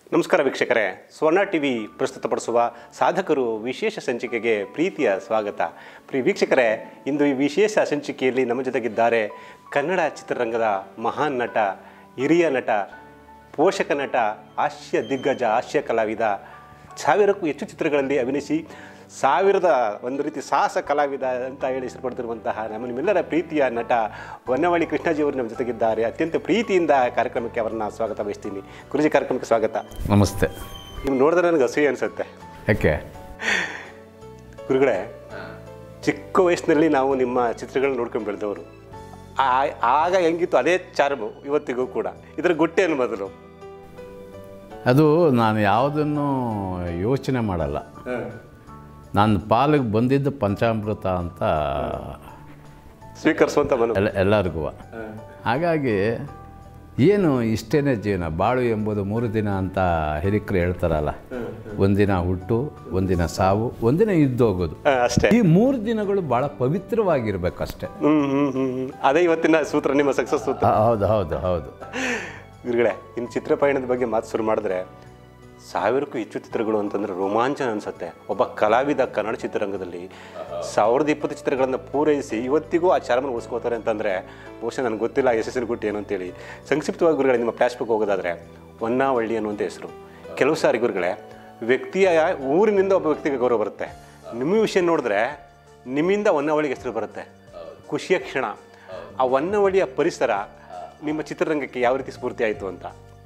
ನಮಸ್ಕಾರ ವೀಕ್ಷಕರೇ, ಸ್ವರ್ಣ ಟಿವಿ ಪ್ರಸ್ತುತಪಡಿಸುವ ಸಾಧಕರು ವಿಶೇಷ ಸಂಚಿಕೆಗೆ ಪ್ರೀತಿಯ ಸ್ವಾಗತ. ವೀಕ್ಷಕರೇ, ಇಂದು ಈ ವಿಶೇಷ ಸಂಚಿಕೆಯಲ್ಲಿ ನಮ್ಮ ಜೊತೆಗಿದ್ದಾರೆ ಕನ್ನಡ ಚಿತ್ರರಂಗದ ಮಹಾನ್ ನಟ, ಹಿರಿಯ ನಟ, ಪೋಷಕ ನಟ, ಹಾಸ್ಯ ದಿಗ್ಗಜ, ಹಾಸ್ಯ ಕಲಾವಿದ, 1000ಕ್ಕೂ ಹೆಚ್ಚು ಚಿತ್ರಗಳಲ್ಲಿ ಅಭಿನಯಿಸಿ ಒಂದು ರೀತಿ ಸಾಹಸ ಕಲಾವಿದ ಅಂತ ಹೇಳಿ ಹೆಸರುಪಡ್ತಿರುವಂತಹ ನಿಮ್ಮೆಲ್ಲರ ಪ್ರೀತಿಯ ನಟ ಹೊನ್ನವಳ್ಳಿ ಕೃಷ್ಣಾಜಿಯವರು ನಮ್ಮ ಜೊತೆಗಿದ್ದಾರೆ. ಅತ್ಯಂತ ಪ್ರೀತಿಯಿಂದ ಕಾರ್ಯಕ್ರಮಕ್ಕೆ ಅವರನ್ನ ಸ್ವಾಗತ ಬಯಸ್ತೀನಿ. ಗುರುಜಿ, ಕಾರ್ಯಕ್ರಮಕ್ಕೆ ಸ್ವಾಗತ. ನಮಸ್ತೆ. ನೀವು ನೋಡಿದ್ರೆ ನನಗೆ ಅಸೂಯೆ ಅನಿಸುತ್ತೆ. ಯಾಕೆ ಗುರುಗಳೇ, ಚಿಕ್ಕ ವಯಸ್ಸಿನಲ್ಲಿ ನಾವು ನಿಮ್ಮ ಚಿತ್ರಗಳನ್ನ ನೋಡ್ಕೊಂಡು ಬೆಳೆದವರು. ಆಗ ಹೆಂಗಿತ್ತು ಅದೇ ಚಾರ್ಮು ಇವತ್ತಿಗೂ ಕೂಡ. ಇದರ ಗುಟ್ಟೇನು ಮೊದಲು? ಅದು ನಾನು ಯಾವುದನ್ನು ಯೋಚನೆ ಮಾಡಲ್ಲ. ನನ್ನ ಪಾಲಿಗೆ ಬಂದಿದ್ದು ಪಂಚಾಮೃತ ಅಂತ ಸ್ವೀಕರಿಸುವಂಥ ಎಲ್ಲರಿಗೂ. ಹಾಗಾಗಿ ಏನು ಇಷ್ಟೇ ಜೀವನ, ಬಾಳು ಎಂಬುದು 3 ದಿನ ಅಂತ ಹಿರಿಕರು ಹೇಳ್ತಾರಲ್ಲ. ಒಂದಿನ ಹುಟ್ಟು, ಒಂದಿನ ಸಾವು, ಒಂದಿನ ಇದ್ದೋಗೋದು ಅಷ್ಟೇ. ಈ 3 ದಿನಗಳು ಭಾಳ ಪವಿತ್ರವಾಗಿರ್ಬೇಕು ಅಷ್ಟೇ. ಅದೇ ಇವತ್ತಿನ ಸೂತ್ರ, ನಿಮ್ಮ ಸಕ್ಸಸ್ ಸೂತ್ರ. ಹೌದು ಹೌದು ಹೌದು. ಗುರುಗಳೇ, ಇನ್ನು ಚಿತ್ರ ಪಯಣದ ಬಗ್ಗೆ ಮಾತು ಶುರು ಮಾಡಿದ್ರೆ 1000ಕ್ಕೂ ಹೆಚ್ಚು ಚಿತ್ರಗಳು ಅಂತಂದರೆ ರೋಮಾಂಚನ ಅನಿಸುತ್ತೆ. ಒಬ್ಬ ಕಲಾವಿದ ಕನ್ನಡ ಚಿತ್ರರಂಗದಲ್ಲಿ 1020 ಚಿತ್ರಗಳನ್ನು ಪೂರೈಸಿ ಇವತ್ತಿಗೂ ಆ ಚಾರ್ಮನ್ನು ಉಳಿಸ್ಕೋತಾರೆ ಅಂತಂದರೆ ಬಹುಶಃ ನನಗೆ ಗೊತ್ತಿಲ್ಲ ಯಶಸ್ಸಿನ ಗುಟ್ಟು ಏನು ಅಂತೇಳಿ. ಸಂಕ್ಷಿಪ್ತವಾಗಿ ಗುರುಗಳೇ, ನಿಮ್ಮ ಫ್ಲ್ಯಾಶ್ಬ್ಯಾಕ್ ಹೋಗೋದಾದರೆ ಹೊನ್ನವಳ್ಳಿ ಅನ್ನುವಂಥ ಹೆಸರು. ಕೆಲವು ಸಾರಿ ಗುರುಗಳೇ, ವ್ಯಕ್ತಿಯ ಊರಿನಿಂದ ಒಬ್ಬ ವ್ಯಕ್ತಿಗೆ ಗೌರವ ಬರುತ್ತೆ. ನಿಮ್ಮ ವಿಷಯ ನೋಡಿದ್ರೆ ನಿಮ್ಮಿಂದ ಹೊನ್ನವಳ್ಳಿಗೆ ಹೆಸರು ಬರುತ್ತೆ. ಖುಷಿಯ ಕ್ಷಣ. ಆ ಹೊನ್ನವಳ್ಳಿಯ ಪರಿಸರ ನಿಮ್ಮ ಚಿತ್ರರಂಗಕ್ಕೆ ಯಾವ ರೀತಿ ಸ್ಫೂರ್ತಿ ಆಯಿತು ಅಂತ?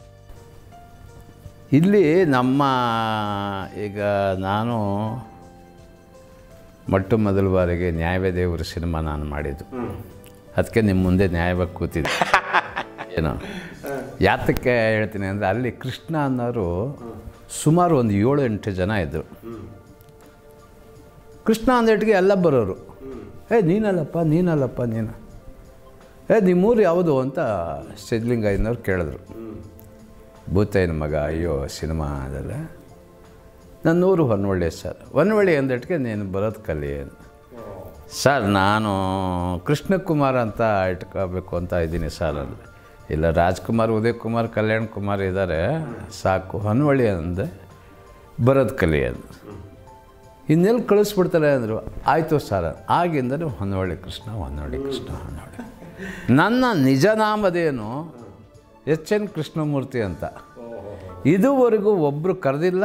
ಇಲ್ಲಿ ನಮ್ಮ ಈಗ ನಾನು ಮೊದಲ ಬಾರಿಗೆ ನ್ಯಾಯವೇ ದೇವರು ಸಿನಿಮಾ ನಾನು ಮಾಡಿದ್ದು. ಅದಕ್ಕೆ ನಿಮ್ಮ ಮುಂದೆ ನ್ಯಾಯವಾಗಿ ಕೂತಿದ್ದೆ. ಏನೋ ಯಾತಕ್ಕೆ ಹೇಳ್ತೀನಿ ಅಂದರೆ, ಅಲ್ಲಿ ಕೃಷ್ಣ ಅನ್ನೋರು ಸುಮಾರು ಒಂದು 7-8 ಜನ ಇದ್ದರು. ಕೃಷ್ಣ ಅಂದೇಟಿಗೆ ಎಲ್ಲ ಬರೋರು. ನೀನಲ್ಲಪ್ಪ ನೀನು ನಿಮ್ಮೂರು ಯಾವುದು ಅಂತ ಸಿದ್ಧಲಿಂಗಯ್ಯನವ್ರು ಕೇಳಿದ್ರು. ಭೂತಯ್ಯನ ಮಗ, ಅಯ್ಯೋ ಸಿನಿಮಾ ಅದಲ್ಲ, ನನ್ನೂರು ಹೊನ್ನವಳ್ಳಿ ಸರ್. ಹೊನ್ನವಳ್ಳಿ ಅಂದಟ್ಟಿಗೆ ನೀನು ಬರೋದು ಕಲಿ. ಸರ್, ನಾನು ಕೃಷ್ಣಕುಮಾರ್ ಅಂತ ಇಟ್ಕೋಬೇಕು ಅಂತ ಇದ್ದೀನಿ ಸರ್ ಅಂದರೆ. ಇಲ್ಲ, ರಾಜ್ಕುಮಾರ್, ಉದಯ್ ಕುಮಾರ್, ಕಲ್ಯಾಣ್ ಕುಮಾರ್ ಇದ್ದಾರೆ, ಸಾಕು. ಹೊನ್ನವಳ್ಳಿ ಅಂದೆ ಬರೋದು ಕಲಿ ಅಂದು. ಇನ್ನೆಲ್ಲಿ ಕಳಿಸ್ಬಿಡ್ತಾರೆ ಅಂದರು. ಆಯಿತು ಸರ್. ಆಗಿಂದರೆ ಹೊನ್ನವಳ್ಳಿ ಕೃಷ್ಣ. ನನ್ನ ನಿಜ ನಾಮದೇನು ಎಚ್.ಎನ್. ಕೃಷ್ಣಮೂರ್ತಿ ಅಂತ. ಇದುವರೆಗೂ ಒಬ್ಬರು ಕರೆದಿಲ್ಲ,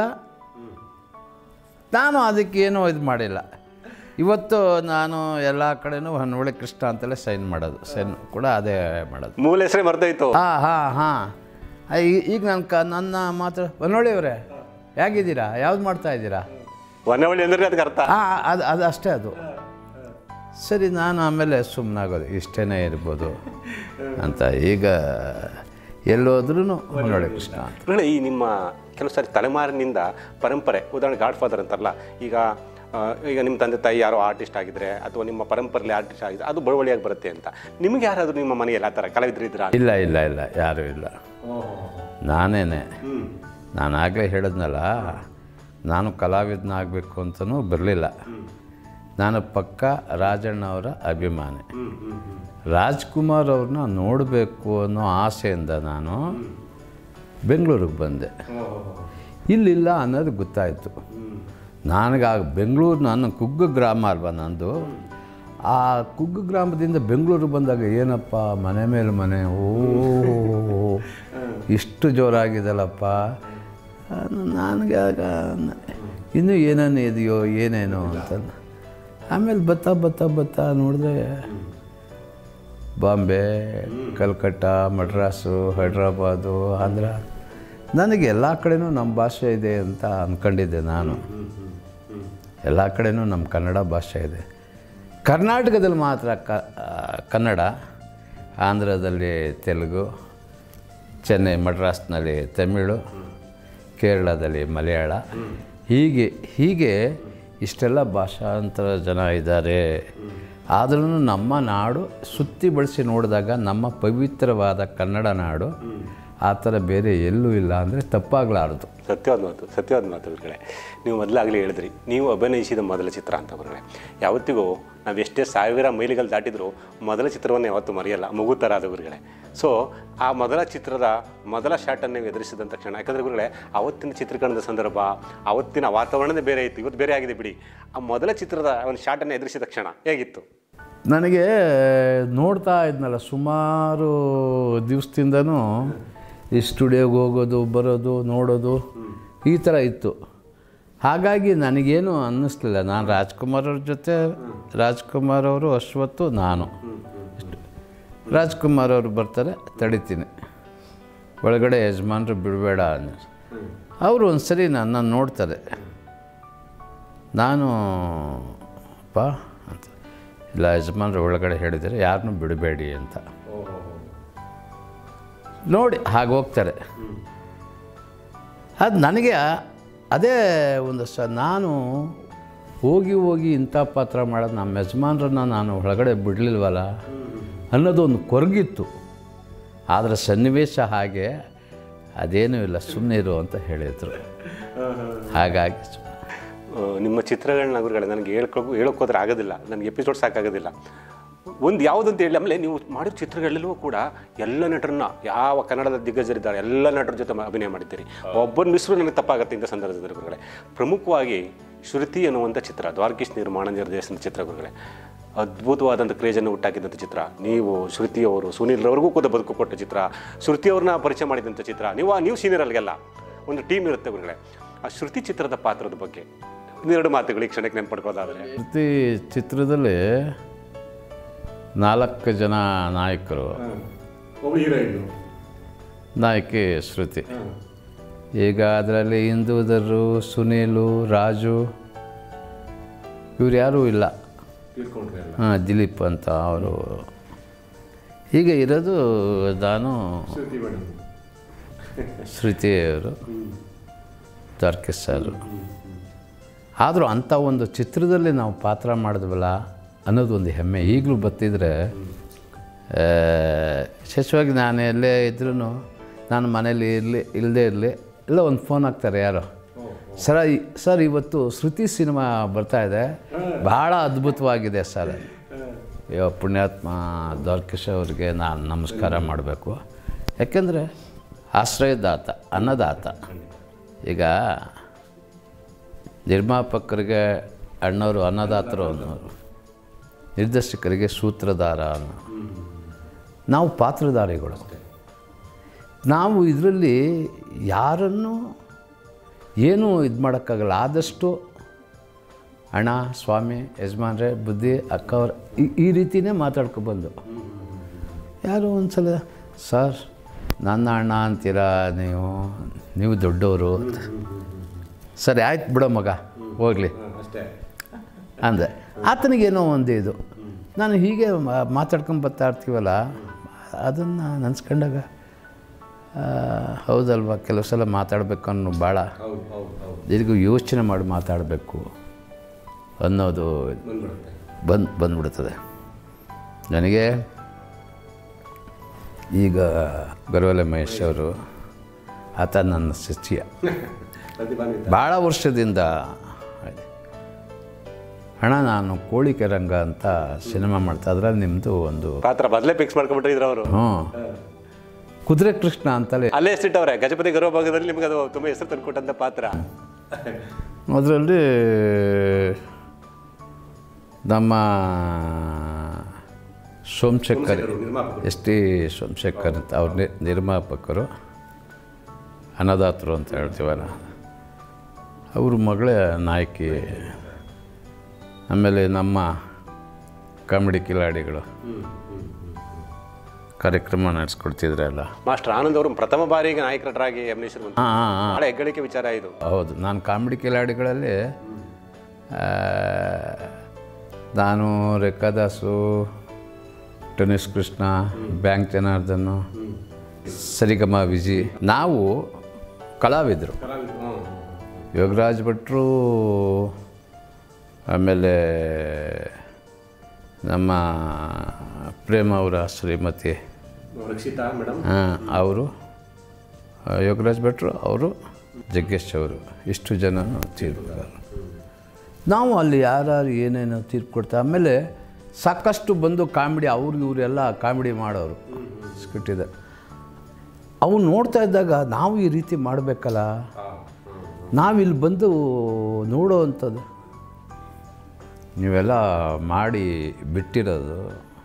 ನಾನು ಅದಕ್ಕೇನೂ ಇದು ಮಾಡಿಲ್ಲ. ಇವತ್ತು ನಾನು ಎಲ್ಲ ಕಡೆನೂ ಹೊನ್ನವಳ್ಳಿ ಕೃಷ್ಣ ಅಂತಲೇ ಸೈನ್ ಮಾಡೋದು. ಸೈನ್ ಕೂಡ ಅದೇ ಮಾಡೋದು. ಮೂಲ ಹೆಸರೇ ಮರ್ದೋಯ್ತು. ಹಾಂ. ಈಗ ನನ್ನ ಮಾತ್ರ ಹೊನ್ನವಳ್ಳಿ ಅವರೇ ಹೇಗಿದ್ದೀರಾ, ಯಾವ್ದು ಮಾಡ್ತಾಯಿದ್ದೀರಾ? ಹೊನ್ನವಳ್ಳಿ ಅಂದರೆ ಅದಕ್ಕೆ ಅರ್ಥ. ಅದು ಅಷ್ಟೇ. ಅದು ಸರಿ. ನಾನು ಆಮೇಲೆ ಸುಮ್ಮನಾಗೋದು, ಇಷ್ಟೇ ಇರ್ಬೋದು ಅಂತ. ಈಗ ಎಲ್ಲೋದ್ರೂ ಹೊನ್ನವಳ್ಳಿ ಕೃಷ್ಣ ಅಂತ. ಈ ನಿಮ್ಮ ಕೆಲವು ಸಾರಿ ತಲೆಮಾರಿನಿಂದ ಪರಂಪರೆ, ಉದಾಹರಣೆ ಗಾಡ್ ಫಾದರ್ ಅಂತಾರಲ್ಲ, ಈಗ ನಿಮ್ಮ ತಂದೆ ತಾಯಿ ಯಾರೋ ಆರ್ಟಿಸ್ಟ್ ಆಗಿದ್ರೆ ಅಥವಾ ನಿಮ್ಮ ಪರಂಪರೆಯಲ್ಲಿ ಆರ್ಟಿಸ್ಟ್ ಆಗಿದ್ರೆ ಅದು ಬಳುವಳಿಯಾಗಿ ಬರುತ್ತೆ ಅಂತ. ನಿಮಗೆ ಯಾರಾದರೂ ನಿಮ್ಮ ಮನೆಯಲ್ಲಿ ಆ ಥರ ಕಲಾವಿದರಿದ್ದೀರಾ? ಇಲ್ಲ, ಯಾರೂ ಇಲ್ಲ. ನಾನೇನೆ. ನಾನು ಆಗಲೇ ಹೇಳಿದ್ನಲ್ಲ, ನಾನು ಕಲಾವಿದನಾಗಬೇಕು ಅಂತಲೂ ಬರಲಿಲ್ಲ. ನಾನು ಪಕ್ಕ ರಾಜಣ್ಣ ಅವರ ಅಭಿಮಾನಿ. ರಾಜ್ಕುಮಾರ್ ಅವ್ರನ್ನ ನೋಡಬೇಕು ಅನ್ನೋ ಆಸೆಯಿಂದ ನಾನು ಬೆಂಗಳೂರಿಗೆ ಬಂದೆ. ಇಲ್ಲಿಲ್ಲ ಅನ್ನೋದು ಗೊತ್ತಾಯಿತು ನನಗೆ. ಬೆಂಗಳೂರು ನನ್ನ ಕುಗ್ಗು ಗ್ರಾಮ ಅಲ್ವಾ ನಂದು. ಆ ಕುಗ್ಗು ಗ್ರಾಮದಿಂದ ಬೆಂಗಳೂರಿಗೆ ಬಂದಾಗ ಏನಪ್ಪ, ಮನೆ ಮೇಲೆ ಮನೆ, ಇಷ್ಟು ಜೋರಾಗಿದೆಯಲ್ಲಪ್ಪ. ನನಗೆ ಆಗ ಇನ್ನೂ ಏನೇನು ಇದೆಯೋ ಏನೇನೋ ಅಂತ. ಆಮೇಲೆ ಬತ್ತಾ ನೋಡಿದ್ರೆ ಬಾಂಬೆ, ಕಲ್ಕಟ್ಟ, ಮಡ್ರಾಸು, ಹೈದ್ರಾಬಾದು, ಆಂಧ್ರ, ನನಗೆ ಎಲ್ಲ ಕಡೆನೂ ನಮ್ಮ ಭಾಷೆ ಇದೆ ಅಂತ ಅಂದ್ಕೊಂಡಿದ್ದೆ ನಾನು. ಎಲ್ಲ ಕಡೆನೂ ನಮ್ಮ ಕನ್ನಡ ಭಾಷೆ ಇದೆ. ಕರ್ನಾಟಕದಲ್ಲಿ ಮಾತ್ರ ಕನ್ನಡ, ಆಂಧ್ರದಲ್ಲಿ ತೆಲುಗು, ಚೆನ್ನೈ ಮಡ್ರಾಸ್ನಲ್ಲಿ ತಮಿಳು, ಕೇರಳದಲ್ಲಿ ಮಲಯಾಳ, ಹೀಗೆ ಇಷ್ಟೆಲ್ಲ ಭಾಷಾಂತರ ಜನ ಇದ್ದಾರೆ. ಆದ್ರೂ ನಮ್ಮ ನಾಡು ಸುತ್ತಿ ಬಳಸಿ ನೋಡಿದಾಗ ನಮ್ಮ ಪವಿತ್ರವಾದ ಕನ್ನಡ ನಾಡು ಆ ಥರ ಬೇರೆ ಎಲ್ಲೂ ಇಲ್ಲ ಅಂದರೆ ತಪ್ಪಾಗಲಾರದು. ಸತ್ಯವಾದ ಮಾತುಗಳೇ. ನೀವು ಮೊದಲಾಗಲೇ ಹೇಳಿದ್ರಿ, ನೀವು ಅಭಿನಯಿಸಿದ ಮೊದಲ ಚಿತ್ರ ಅಂತ ಬರಲೇ. ಯಾವತ್ತಿಗೂ ನಾವು ಎಷ್ಟೇ ಸಾವಿರ ಮೈಲಿಗಳು ದಾಟಿದ್ರು ಮೊದಲ ಚಿತ್ರವನ್ನು ಯಾವತ್ತೂ ಮರೆಯಲ್ಲ, ಮಗು ಥರ ಆದ ಗುರುಗಳೇ. ಸೊ ಆ ಮೊದಲ ಚಿತ್ರದ ಮೊದಲ ಶಾಟನ್ನು ನೀವು ಎದುರಿಸಿದಂಥ ಕ್ಷಣ, ಯಾಕಂದರೆ ಗುರುಗಳೇ ಅವತ್ತಿನ ಚಿತ್ರೀಕರಣದ ಸಂದರ್ಭ, ಅವತ್ತಿನ ವಾತಾವರಣನೇ ಬೇರೆ ಇತ್ತು, ಇವತ್ತು ಬೇರೆ ಆಗಿದೆ ಬಿಡಿ. ಆ ಮೊದಲ ಚಿತ್ರದ ಒಂದು ಶಾಟನ್ನು ಎದುರಿಸಿದ ಕ್ಷಣ ಹೇಗಿತ್ತು? ನನಗೆ ನೋಡ್ತಾ ಇದ್ನಲ್ಲ ಸುಮಾರು ದಿವಸದಿಂದನೂ ಈ ಸ್ಟುಡಿಯೋಗೆ ಹೋಗೋದು ಬರೋದು ನೋಡೋದು ಈ ಥರ ಇತ್ತು. ಹಾಗಾಗಿ ನನಗೇನು ಅನ್ನಿಸ್ಲಿಲ್ಲ. ನಾನು ರಾಜ್ಕುಮಾರ್ ಅವ್ರ ಜೊತೆ, ರಾಜ್ಕುಮಾರ್ ಅವರು ಅಶ್ವತ್ತು, ನಾನು ರಾಜ್ಕುಮಾರ್ ಅವರು ಬರ್ತಾರೆ, ತಡಿತೀನಿ, ಒಳಗಡೆ ಯಜಮಾನ್ರು ಬಿಡಬೇಡ ಅನ್ನೋ. ಅವರು ಒಂದು ಸರಿ ನನ್ನನ್ನು ನೋಡ್ತಾರೆ, ನಾನು ಪಾ ಅಂತ, ಇಲ್ಲ ಯಜಮಾನ್ರು ಒಳಗಡೆ ಹೇಳಿದರೆ ಯಾರನ್ನೂ ಬಿಡಬೇಡಿ ಅಂತ ನೋಡಿ ಹಾಗೆ ಹೋಗ್ತಾರೆ. ಅದು ನನಗೆ ಅದೇ ಒಂದು ನಾನು ಹೋಗಿ ಇಂಥ ಪಾತ್ರ ಮಾಡೋದು, ನಮ್ಮ ಯಜಮಾನ್ರನ್ನ ನಾನು ಒಳಗಡೆ ಬಿಡಲಿಲ್ವಲ್ಲ ಅನ್ನೋದೊಂದು ಕೊರಗಿತ್ತು. ಆದರೆ ಸನ್ನಿವೇಶ ಹಾಗೆ, ಅದೇನೂ ಇಲ್ಲ, ಸುಮ್ಮನೆ ಇರು ಅಂತ ಹೇಳಿದರು. ಹಾಗಾಗಿ ನಿಮ್ಮ ಚಿತ್ರಗಳನ್ನ ಗುರುಗಳೇ ನನಗೆ ಹೇಳೋಕ್ಕೋದ್ರೆ ಆಗೋದಿಲ್ಲ, ನನಗೆ ಎಪಿಸೋಡ್ ಸಾಕಾಗೋದಿಲ್ಲ. ಒಂದು ಯಾವುದಂತ ಹೇಳಿ, ಆಮೇಲೆ ನೀವು ಮಾಡಿದ ಚಿತ್ರಗಳಲ್ಲೂ ಕೂಡ ಎಲ್ಲ ನಟರನ್ನ, ಯಾವ ಕನ್ನಡದ ದಿಗ್ಗಜರಿದ್ದಾರೆ ಎಲ್ಲ ನಟರ ಜೊತೆ ಅಭಿನಯ ಮಾಡಿದ್ದೀರಿ. ಒಬ್ಬರು ಮಿಸ್ರು ನನಗೆ ತಪ್ಪಾಗುತ್ತೆ ಇಂಥ ಸಂದರ್ಭದಲ್ಲಿ ಗುರುಗಳೇ. ಪ್ರಮುಖವಾಗಿ ಶ್ರುತಿ ಅನ್ನುವಂಥ ಚಿತ್ರ, ದ್ವಾರಕೀಶ್ ನಿರ್ಮಾಣ ನಿರ್ದೇಶನದ ಚಿತ್ರ ಗುರುಗಳೇ. ಅದ್ಭುತವಾದಂಥ ಕ್ರೇಜನ್ನು ಹುಟ್ಟಾಕಿದಂಥ ಚಿತ್ರ. ನೀವು ಶ್ರುತಿಯವರು, ಸುನೀಲ್ರವ್ರಿಗೂ ಕೂಡ ಬದುಕು ಕೊಟ್ಟ ಚಿತ್ರ, ಶ್ರುತಿಯವ್ರನ್ನ ಪರಿಚಯ ಮಾಡಿದಂಥ ಚಿತ್ರ. ನೀವು ಸೀನಿಯರ್ಗೆಲ್ಲ ಒಂದು ಟೀಮ್ ಇರುತ್ತೆ ಗುರುಗಳೇ. ಆ ಶ್ರುತಿ ಚಿತ್ರದ ಪಾತ್ರದ ಬಗ್ಗೆ ಇನ್ನೆರಡು ಮಾತುಗಳು ಈ ಕ್ಷಣಕ್ಕೆ ನೆನ್ಪಡ್ಕೋದಾದರೆ. ಶ್ರುತಿ ಚಿತ್ರದಲ್ಲಿ 4 ಜನ ನಾಯಕರು, ನಾಯಕಿ ಶ್ರುತಿ. ಈಗ ಅದರಲ್ಲಿ ಇಂದೂಧರು, ಸುನೀಲು, ರಾಜು ಇವ್ರು ಯಾರೂ ಇಲ್ಲ. ದಿಲೀಪ್ ಅಂತ ಅವರು. ಹೀಗೆ ಇರೋದು ನಾನು, ಶ್ರುತಿಯವರು, ದ್ವಾರಕೀಶ್ ಸರ್. ಆದರೂ ಅಂಥ ಒಂದು ಚಿತ್ರದಲ್ಲಿ ನಾವು ಪಾತ್ರ ಮಾಡಿದ್ವಲ್ಲ ಅನ್ನೋದು ಒಂದು ಹೆಮ್ಮೆ ಈಗಲೂ ಬರ್ತಿದ್ರೆ. ವಿಶೇಷವಾಗಿ ನಾನು ಎಲ್ಲೇ ಇದ್ರೂ, ನಾನು ಮನೇಲಿ ಇಲ್ಲದೇ ಇರಲಿ, ಎಲ್ಲ ಒಂದು ಫೋನ್ ಹಾಕ್ತಾರೆ ಯಾರೋ, ಸರ್ ಇವತ್ತು ಶ್ರುತಿ ಸಿನಿಮಾ ಬರ್ತಾಯಿದೆ, ಭಾಳ ಅದ್ಭುತವಾಗಿದೆ ಸರ್. ಅಯ್ಯೋ ಪುಣ್ಯಾತ್ಮ ದ್ವಾರಕೀಶ್ ಅವ್ರಿಗೆ ನಾನು ನಮಸ್ಕಾರ ಮಾಡಬೇಕು. ಯಾಕೆಂದರೆ ಆಶ್ರಯದಾತ, ಅನ್ನದಾತ. ಈಗ ನಿರ್ಮಾಪಕರಿಗೆ ಅಣ್ಣವರು ಅನ್ನದಾತರು ಅನ್ನೋರು, ನಿರ್ದೇಶಕರಿಗೆ ಸೂತ್ರಧಾರ ಅನ್ನೋ, ನಾವು ಪಾತ್ರಧಾರಿಗಳು. ನಾವು ಇದರಲ್ಲಿ ಯಾರನ್ನು ಏನೂ ಇದು ಮಾಡೋಕ್ಕಾಗಲ್ಲ. ಆದಷ್ಟು ಅಣ್ಣ, ಸ್ವಾಮಿ, ಯಜಮಾನ್ರೆ, ಬುದ್ಧಿ, ಅಕ್ಕವ್ರ ಈ ರೀತಿಯೇ ಮಾತಾಡ್ಕೊಬಂದು. ಯಾರೋ ಒಂದು ಸಲ ಸರ್ ನನ್ನ ಅಣ್ಣ ಅಂತೀರಾ ನೀವು ದೊಡ್ಡವರು. ಸರಿ ಆಯ್ತು ಬಿಡೋ ಮಗ ಹೋಗಲಿ ಅಂದೆ. ಆತನಿಗೇನೋ ಒಂದು ಇದು, ನಾನು ಹೀಗೆ ಮಾತಾಡ್ಕೊಂಡು ಇರ್ತೀವಲ್ಲ, ಅದನ್ನು ನೆನೆಸ್ಕೊಂಡಾಗ ಹೌದಲ್ವ, ಕೆಲವು ಸಲ ಮಾತಾಡಬೇಕು ಅನ್ನೋ ಭಾಳ ಇದಕ್ಕೂ ಯೋಚನೆ ಮಾಡಿ ಮಾತಾಡಬೇಕು ಅನ್ನೋದು ಬಂದ್ಬಿಡ್ತದೆ ನನಗೆ. ಈಗ ಗರವಲೆ ಮಹೇಶ್ ಅವರು, ಆತ ನನ್ನ ಶಿಷ್ಯ, ಭಾಳ ವರ್ಷದಿಂದ. ಅಣ್ಣ ನಾನು ಕೋಳಿಕೆ ರಂಗ ಅಂತ ಸಿನಿಮಾ ಮಾಡ್ತಾ ಇದ್ರೆ ನಿಮ್ಮದು ಒಂದು ಪಾತ್ರ ಬದಲೇ ಫಿಕ್ಸ್ ಮಾಡ್ಕೊಂಡ್ಬಿಟ್ಟಿದ್ರು ಅವರು. ಕುದುರೆ ಕೃಷ್ಣ ಅಂತಲೇ ಅಲ್ಲೇ ಎಷ್ಟಿಟ್ಟವ್ರೆ ಗಜಪತಿ ಗರ್ವ ಭಾಗದಲ್ಲಿ ನಿಮ್ಗೆ ಅದು ತುಂಬ ಹೆಸರು ತಂದುಕೊಟ್ಟಂಥ ಪಾತ್ರ. ಅದರಲ್ಲಿ ನಮ್ಮ ಸೋಮಶೇಖರ್, ಎಸ್.ಟಿ. ಸೋಮಶೇಖರ್ ಅಂತ ಅವ್ರ ನಿರ್ಮಾಪಕರು, ಅನ್ನದಾತರು ಅಂತ ಹೇಳ್ತೀವಲ್ಲ, ಅವ್ರ ಮಗಳೇ ನಾಯಕಿ. ಆಮೇಲೆ ನಮ್ಮ ಕಾಮಿಡಿ ಕಿಲಾಡಿಗಳು ಕಾರ್ಯಕ್ರಮ ನಡೆಸ್ಕೊಡ್ತಿದ್ರಲ್ಲ, ಮಾಸ್ಟರ್ ಆನಂದ್ ಅವರು ಪ್ರಥಮ ಬಾರಿಗೆ ನಾಯಕರಾಗಿ ಅಭಿನಯಿಸಿದ್ರು. ಭಾಳ ಹೆಗ್ಗಳಿಕೆ ವಿಚಾರ ಇದು. ಹೌದು, ನಾನು ಕಾಮಿಡಿ ಕಿಲಾಡಿಗಳಲ್ಲಿ ನಾನು, ರೇಖಾದಾಸು, ಟೆನಿಸ್ ಕೃಷ್ಣ, ಬ್ಯಾಂಕ್ ಜನಾರ್ದನ್, ಸರಿಗಮ ವಿಜಿ, ನಾವು ಕಲಾವಿದರು. ಯೋಗರಾಜ್ ಭಟ್ರು, ಆಮೇಲೆ ನಮ್ಮ ಪ್ರೇಮ ಅವರ ಶ್ರೀಮತಿ ಅವರು, ಯೋಗರಾಜ್ ಭಟ್ರು ಅವರು, ಜಗ್ಗೇಶ್ ಅವರು, ಇಷ್ಟು ಜನ ತೀರ್ಪು. ನಾವು ಅಲ್ಲಿ ಯಾರು ಏನೇನೋ ತೀರ್ಪು ಕೊಡ್ತಾ. ಆಮೇಲೆ ಸಾಕಷ್ಟು ಬಂದು ಕಾಮಿಡಿ ಅವ್ರಿಗೆ ಇವರೆಲ್ಲ ಕಾಮಿಡಿ ಮಾಡೋರು ಸ್ಕಿಟ್ಟಿದೆ. ಅವು ನೋಡ್ತಾ ಇದ್ದಾಗ ನಾವು ಈ ರೀತಿ ಮಾಡಬೇಕಲ್ಲ, ನಾವಿಲ್ಲಿ ಬಂದು ನೋಡೋ ಅಂಥದ್ದು ನೀವೆಲ್ಲ ಮಾಡಿ ಬಿಟ್ಟಿರೋದು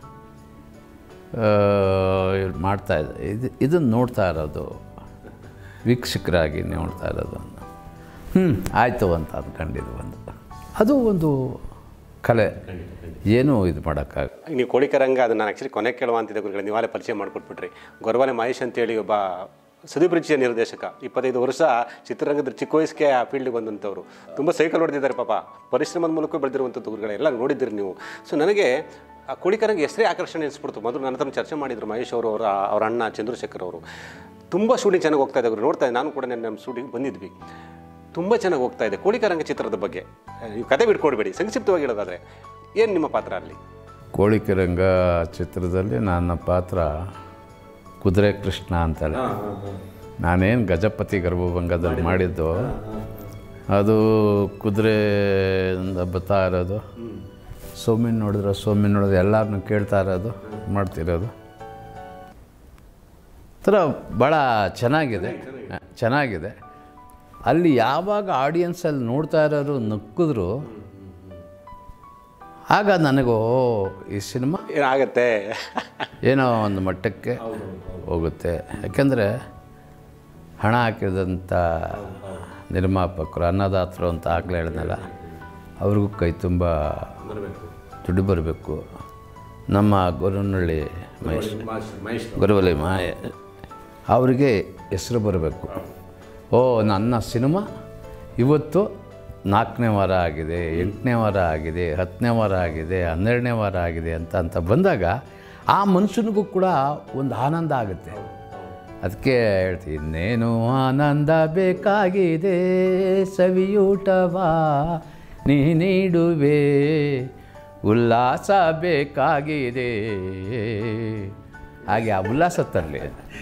ಮಾಡ್ತಾಯಿದ್ದೆ ಇದನ್ನು ನೋಡ್ತಾ ಇರೋದು ವೀಕ್ಷಕರಾಗಿ ನೋಡ್ತಾ ಇರೋದು ಆಯಿತು ಅಂತ ಅಂದ್ಕೊಂಡಿದ್ದು ಅದು ಒಂದು ಕಲೆ, ಏನೂ ಇದು ಮಾಡೋಕ್ಕಾಗ. ನೀವು ಕೋಳಿಕರಂಗ ಅದನ್ನು ನಾನು ಆ್ಯಕ್ಚುಲಿ ಕೊನೆ ಕೇಳುವ ಅಂತಿದ್ದೆ ಗುರುಗಳೇ, ನೀವಾಗಲೇ ಪರಿಚಯ ಮಾಡಿಕೊಟ್ಬಿಟ್ರಿ. ಗೊರವಲೆ ಮಹೇಶ್ ಅಂತೇಳಿ ಒಬ್ಬ ಸುದೀಪರಿಚಯ ನಿರ್ದೇಶಕ, 25 ವರ್ಷ ಚಿತ್ರರಂಗದ ಚಿಕ್ಕ ವಯಸ್ಸಿಗೆ ಆ ಫೀಲ್ಡಿಗೆ ಬಂದಂಥವ್ರು. ತುಂಬ ಸೈಕಲ್ ಹೊಡೆದಿದ್ದಾರೆ ಪಾಪ, ಪರಿಶ್ರಮದ ಮೂಲಕ ಬೆಳೆದಿರುವಂಥದ್ದು ಗುರುಗಳೇ, ಎಲ್ಲ ನೋಡಿದ್ದೀರಿ ನೀವು. ಸೊ ನನಗೆ ಆ ಕೋಳಿಕರಂಗ ಹೆಸರೇ ಆಕರ್ಷಣೆ ಅನಿಸ್ಬಿಡ್ತು. ಮೊದಲು ನನ್ನ ಹತ್ರ ಚರ್ಚೆ ಮಾಡಿದರು ಮಹೇಶ್ ಅವರು, ಅವ್ರ ಅಣ್ಣ ಚಂದ್ರಶೇಖರ್ ಅವರು. ತುಂಬ ಶೂಟಿಂಗ್ ಚೆನ್ನಾಗಿ ಹೋಗ್ತಾ ಇದ್ದಾರೆ, ನೋಡ್ತಾ ಇದ್ದೆ. ನಾನು ಕೂಡ ನಮ್ಮ ಶೂಟಿಂಗ್ ಬಂದಿದ್ವಿ, ತುಂಬ ಚೆನ್ನಾಗಿ ಹೋಗ್ತಾ ಇದೆ. ಕೋಳಿಕರಂಗ ಚಿತ್ರದ ಬಗ್ಗೆ ನೀವು ಕತೆ ಬಿಟ್ಕೊಡ್ಬೇಡಿ, ಸಂಕ್ಷಿಪ್ತವಾಗಿ ಹೇಳೋದಾದರೆ ಏನು ನಿಮ್ಮ ಪಾತ್ರ ಅಲ್ಲಿ? ಕೋಳಿಕರಂಗ ಚಿತ್ರದಲ್ಲಿ ನನ್ನ ಪಾತ್ರ ಕುದುರೆ ಕೃಷ್ಣ ಅಂತೇಳಿ. ನಾನೇನು ಗಜಪತಿ ಗರ್ಭಭಂಗದಲ್ಲಿ ಮಾಡಿದ್ದು ಅದು ಕುದುರೆಯಿಂದ ಬರ್ತಾ ಇರೋದು, ಸೋಮಿನ ನೋಡಿದ್ರೆ ಎಲ್ಲರನ್ನೂ ಕೇಳ್ತಾ ಇರೋದು, ಮಾಡ್ತಿರೋದು ಥರ ಭಾಳ ಚೆನ್ನಾಗಿದೆ. ಅಲ್ಲಿ ಯಾವಾಗ ಆಡಿಯನ್ಸಲ್ಲಿ ನೋಡ್ತಾ ಇರೋರು ನಕ್ಕಿದ್ರು ಆಗ ನನಗೂ ಈ ಸಿನಿಮಾ ಏನಾಗುತ್ತೆ, ಏನೋ ಒಂದು ಮಟ್ಟಕ್ಕೆ ಹೋಗುತ್ತೆ. ಯಾಕೆಂದರೆ ಹಣ ಹಾಕಿದಂಥ ನಿರ್ಮಾಪಕರು, ಅನ್ನದಾತರು ಅಂತ ಆಗಲೇ ಹೇಳಿದ್ನಲ್ಲ, ಅವ್ರಿಗೂ ಕೈ ತುಂಬ ದುಡ್ಡು ಬರಬೇಕು. ನಮ್ಮ ಗೊರವನಹಳ್ಳಿ ಗೊರವಲೆ ಅವರಿಗೆ ಹೆಸರು ಬರಬೇಕು. ನನ್ನ ಸಿನಿಮಾ ಇವತ್ತು 4ನೇ ವಾರ ಆಗಿದೆ, 8ನೇ ವಾರ ಆಗಿದೆ, 10ನೇ ವಾರ ಆಗಿದೆ, 12ನೇ ವಾರ ಆಗಿದೆ ಅಂತ ಬಂದಾಗ ಆ ಮನುಷ್ಯನಿಗೂ ಕೂಡ ಒಂದು ಆನಂದ ಆಗುತ್ತೆ. ಅದಕ್ಕೆ ಹೇಳ್ತೀನಿ, ಇನ್ನೇನು ಆನಂದ ಬೇಕಾಗಿದೆ, ಸವಿಯೂಟವಾ ನೀ ನೀಡುವೆ, ಉಲ್ಲಾಸ ಬೇಕಾಗಿದೆ. ಹಾಗೆ ಆ ಉಲ್ಲಾಸ ತರಲಿ.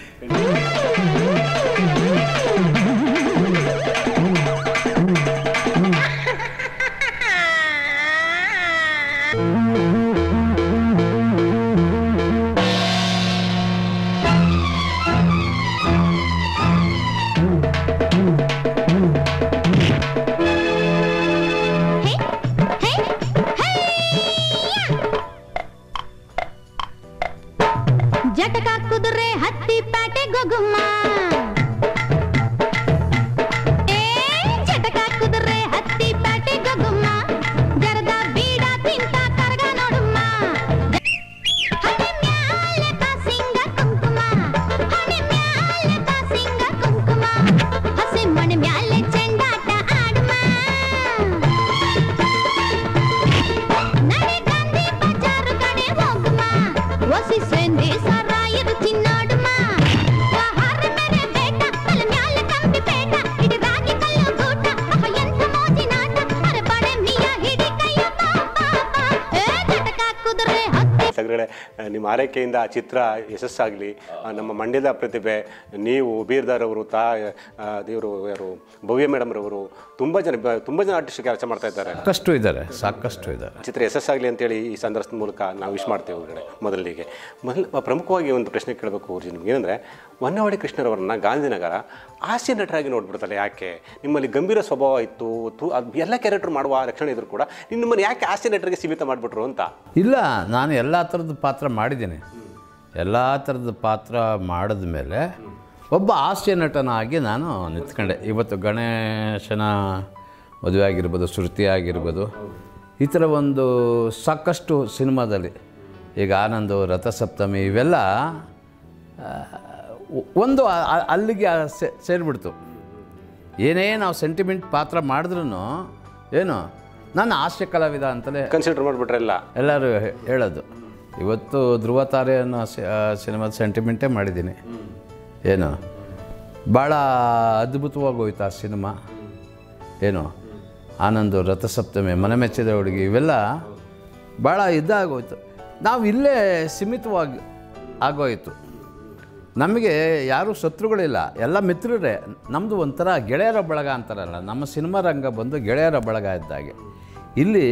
ಜಟಕ ಕುದುರೆ ಹತ್ತಿ ಪ್ಯಾಟೆ ಗೊಗುಮ್ಮ, ಜಟಕ ಕುದುರೆ ಹತ್ತಿ ಪ್ಯಾಟೆ ಗೊಗುಮ್ಮ, ಜರದ ಬೀಡ ತಿಂತ ಕರಗ ನೋಡುಮ್ಮ, ಹಣೆ ಮ್ಯಾಲೆ ಕಾಸಿಂಗ ಕುಂಕುಮ, ಹಣೆ ಮ್ಯಾಲೆ ಕಾಸಿಂಗ ಕುಂಕುಮ, ಹಸಿ ಮಣೆ ಮ್ಯಾಲೆ ಚೆಂಡಾಟ ಆಡುಮ್ಮ, ನಡೆ ಗಾಂಧಿ ಬಜಾರು ಕಡೆ ಹೋಗುಮ್ಮ, ಒಸಿ ಸೇಂದಿ ಸರಾಯರು ಚಿನ್ನಾಡುಮ್ಮ, ಹಾರ ಮೇರೆ ಬೇಟ ತಲೆ ಮ್ಯಾಲೆ ಕಂಬಿ ಬೇಟ, ಇಡಿ ರಾಗಿ ಕಲ್ಲು ಗೂಟ, ಎಂಥ ಮೋಜಿನಾಟ, ಅರೆ ಬಡೆ ಮಿಯ ಹಿಡಿ ಕೈಯ ಜಟಕ ಕುದುರೆ ಹತ್ತಿ. ಸಗರಳೆ, ನಿಮ್ಮ ಆರೈಕೆಯಿಂದ ಆ ಚಿತ್ರ ಯಶಸ್ಸಾಗಲಿ. ನಮ್ಮ ಮಂಡ್ಯದ ಪ್ರತಿಭೆ ನೀವು, ಬೀರ್ದಾರ್ ಅವರು, ದೇವರು ಯಾರು, ಭವ್ಯ ಮೇಡಮ್ರವರು, ತುಂಬ ಜನ ಆರ್ಟಿಸ್ಟ್ ಕೆಲಸ ಮಾಡ್ತಾ ಇದ್ದಾರೆ. ಸಾಕಷ್ಟು ಇದ್ದಾರೆ. ಚಿತ್ರ ಯಶಸ್ಸಾಗಲಿ ಅಂತೇಳಿ ಈ ಸಂದರ್ಶನದ ಮೂಲಕ ನಾವು ವಿಶ್ ಮಾಡ್ತೇವೆ. ಹೊರಗಡೆ ಮೊದಲಿಗೆ ಪ್ರಮುಖವಾಗಿ ಒಂದು ಪ್ರಶ್ನೆ ಕೇಳಬೇಕು ಗುರುಜಿ ನಿಮ್ಗೆ, ಏನಂದರೆ ಹೊನ್ನವಾಡಿ ಕೃಷ್ಣರವರನ್ನ ಗಾಂಧಿನಗರ ಹಾಸ್ಯ ನಟರಾಗಿ ನೋಡ್ಬಿಡ್ತಾರೆ. ಯಾಕೆ? ನಿಮ್ಮಲ್ಲಿ ಗಂಭೀರ ಸ್ವಭಾವ ಇತ್ತು, ಎಲ್ಲ ಕ್ಯಾರೆಕ್ಟರ್ ಮಾಡುವ ಲಕ್ಷಣ ಇದ್ರು ಕೂಡ ನಿಮ್ಮನ್ನು ಯಾಕೆ ಹಾಸ್ಯ ನಟರಿಗೆ ಸೀಮಿತ ಮಾಡಿಬಿಟ್ರು ಅಂತ? ಇಲ್ಲ, ನಾನು ಎಲ್ಲ ಥರದ ಪಾತ್ರ ಮಾಡಿದ್ದೀನಿ. ಎಲ್ಲ ಥರದ ಪಾತ್ರ ಮಾಡಿದ ಮೇಲೆ ಒಬ್ಬ ಹಾಸ್ಯ ನಟನಾಗಿ ನಾನು ನಿಂತ್ಕೊಂಡೆ. ಇವತ್ತು ಗಣೇಶನ ಮದುವೆ ಆಗಿರ್ಬೋದು, ಶ್ರುತಿ ಆಗಿರ್ಬೋದು, ಈ ಥರ ಒಂದು ಸಾಕಷ್ಟು ಸಿನಿಮಾದಲ್ಲಿ, ಈಗ ಆನಂದು, ರಥಸಪ್ತಮಿ, ಇವೆಲ್ಲ ಒಂದು ಅಲ್ಲಿಗೆ ಸೇರಿಬಿಡ್ತು. ಏನೇ ನಾವು ಸೆಂಟಿಮೆಂಟ್ ಪಾತ್ರ ಮಾಡಿದ್ರೂ ಏನು ನಾನು ಹಾಸ್ಯ ಕಲಾವಿದ ಅಂತಲೇ ಕನ್ಸಿಡರ್ ಮಾಡಿಬಿಟ್ರೆಲ್ಲ ಎಲ್ಲರೂ ಹೇಳೋದು. ಇವತ್ತು ಧ್ರುವ ತಾರೆ ಅನ್ನೋ ಸಿನಿಮಾದ ಸೆಂಟಿಮೆಂಟೇ ಮಾಡಿದ್ದೀನಿ. ಏನು ಭಾಳ ಅದ್ಭುತವಾಗಿ ಹೋಯ್ತು ಆ ಸಿನಿಮಾ. ಏನು ಆನಂದು, ರಥಸಪ್ತಮಿ, ಮನೆ ಮೆಚ್ಚಿದ ಹುಡುಗಿ, ಇವೆಲ್ಲ ಭಾಳ ಇದಾಗೋಯ್ತು. ನಾವು ಇಲ್ಲೇ ಸೀಮಿತವಾಗಿ ಆಗೋಯಿತು. ನಮಗೆ ಯಾರೂ ಶತ್ರುಗಳಿಲ್ಲ, ಎಲ್ಲ ಮಿತ್ರರೇ. ನಮ್ಮದು ಒಂಥರ ಗೆಳೆಯರ ಬಳಗ ಅಂತಾರಲ್ಲ, ನಮ್ಮ ಸಿನಿಮಾ ರಂಗ ಬಂದು ಗೆಳೆಯರ ಬಳಗ ಇದ್ದಾಗೆ. ಇಲ್ಲಿ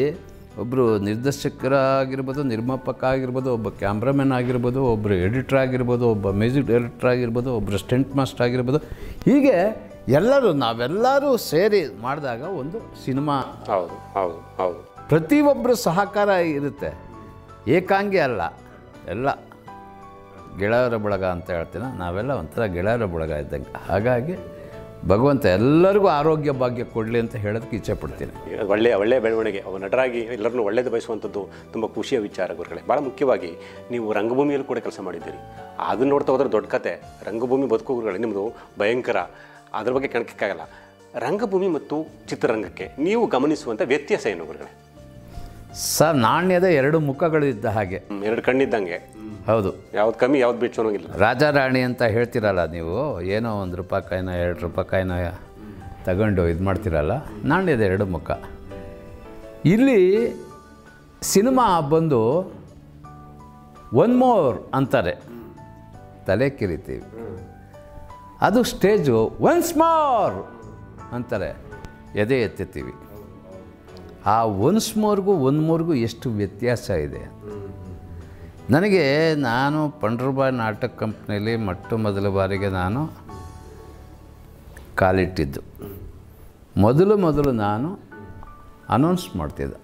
ಒಬ್ಬರು ನಿರ್ದೇಶಕರಾಗಿರ್ಬೋದು, ನಿರ್ಮಾಪಕ ಆಗಿರ್ಬೋದು, ಒಬ್ಬ ಕ್ಯಾಮ್ರಾಮನ್ ಆಗಿರ್ಬೋದು, ಒಬ್ಬರು ಎಡಿಟ್ರ್ ಆಗಿರ್ಬೋದು, ಒಬ್ಬ ಮ್ಯೂಸಿಕ್ ಡೈರೆಕ್ಟರ್ ಆಗಿರ್ಬೋದು, ಒಬ್ಬರು ಸ್ಟಂಟ್ ಮಾಸ್ಟರ್ ಆಗಿರ್ಬೋದು. ಹೀಗೆ ನಾವೆಲ್ಲರೂ ಸೇರಿ ಮಾಡಿದಾಗ ಒಂದು ಸಿನಿಮಾ. ಹೌದು ಹೌದು ಹೌದು. ಪ್ರತಿಯೊಬ್ಬರು ಸಹಕಾರ ಇರುತ್ತೆ, ಏಕಾಂಗಿ ಅಲ್ಲ. ಎಲ್ಲ ಗೆಳೆಯರ ಬಳಗ ಅಂತ ಹೇಳ್ತೀನಿ, ನಾವೆಲ್ಲ ಒಂಥರ ಗೆಳೆಯರ ಬಳಗ ಇದ್ದಂಗೆ. ಹಾಗಾಗಿ ಭಗವಂತ ಎಲ್ಲರಿಗೂ ಆರೋಗ್ಯ ಭಾಗ್ಯ ಕೊಡಲಿ ಅಂತ ಹೇಳೋದಕ್ಕೆ ಇಚ್ಛೆ ಪಡ್ತೀನಿ. ಒಳ್ಳೆಯ ಬೆಳವಣಿಗೆ. ಅವ ನಟರಾಗಿ ಎಲ್ಲರನ್ನೂ ಒಳ್ಳೇದು ಬಯಸುವಂಥದ್ದು ತುಂಬ ಖುಷಿಯ ವಿಚಾರ ಗುರುಗಳೇ. ಭಾಳ ಮುಖ್ಯವಾಗಿ ನೀವು ರಂಗಭೂಮಿಯಲ್ಲಿ ಕೂಡ ಕೆಲಸ ಮಾಡಿದ್ದೀರಿ. ಅದನ್ನು ನೋಡ್ತಾ ಹೋದ್ರೆ ದೊಡ್ಡ ಕತೆ. ರಂಗಭೂಮಿ ಬದುಕು ಗುರುಗಳೇ ನಿಮ್ಮದು ಭಯಂಕರ. ಅದ್ರ ಬಗ್ಗೆ ಕಾಣಕ್ಕಾಗಲ್ಲ. ರಂಗಭೂಮಿ ಮತ್ತು ಚಿತ್ರರಂಗಕ್ಕೆ ನೀವು ಗಮನಿಸುವಂಥ ವ್ಯತ್ಯಾಸ ಏನು ಗುರುಗಳೇ? ಸರ್, ನಾಣ್ಯದ ಎರಡು ಮುಖಗಳು ಇದ್ದ ಹಾಗೆ, ಎರಡು ಕಣ್ಣಿದ್ದಂಗೆ. ಹೌದು. ಯಾವ್ದು ಕಮ್ಮಿ ಯಾವ್ದು ಬಿಟ್ಟು ಅನ್ನೋಂಗಿಲ್ಲ. ರಾಜ ರಾಣಿ ಅಂತ ಹೇಳ್ತೀರಲ್ಲ ನೀವು, ಏನೋ 1 ರೂಪಾಯಿ ಕಾಯಿನ 2 ರೂಪಾಯಿ ಕಾಯಿನ ತಗೊಂಡು ಇದು ಮಾಡ್ತೀರಲ್ಲ, ನಾಣ್ಯದ ಎರಡು ಮುಖ. ಇಲ್ಲಿ ಸಿನಿಮಾ ಬಂದು ಒನ್ ಮೋರ್ ಅಂತಾರೆ, ತಲೆ ಕಿರಿತೀವಿ. ಅದು ಸ್ಟೇಜು ಒನ್ಸ್ ಮೋರ್ ಅಂತಾರೆ, ಎದೆ ಎತ್ತುತ್ತೀವಿ. ಆ ಒನ್ಸ್ ಮೋರ್ಗೂ ಎಷ್ಟು ವ್ಯತ್ಯಾಸ ಇದೆ. ನನಗೆ ನಾನು ಪಂಡ್ರಬಾಯ್ ನಾಟಕ ಕಂಪ್ನಿಯಲ್ಲಿ ಮೊದಲ ಬಾರಿಗೆ ನಾನು ಕಾಲಿಟ್ಟಿದ್ದು. ಮೊದಲು ನಾನು ಅನೌನ್ಸ್ ಮಾಡ್ತಿದ್ದೆ.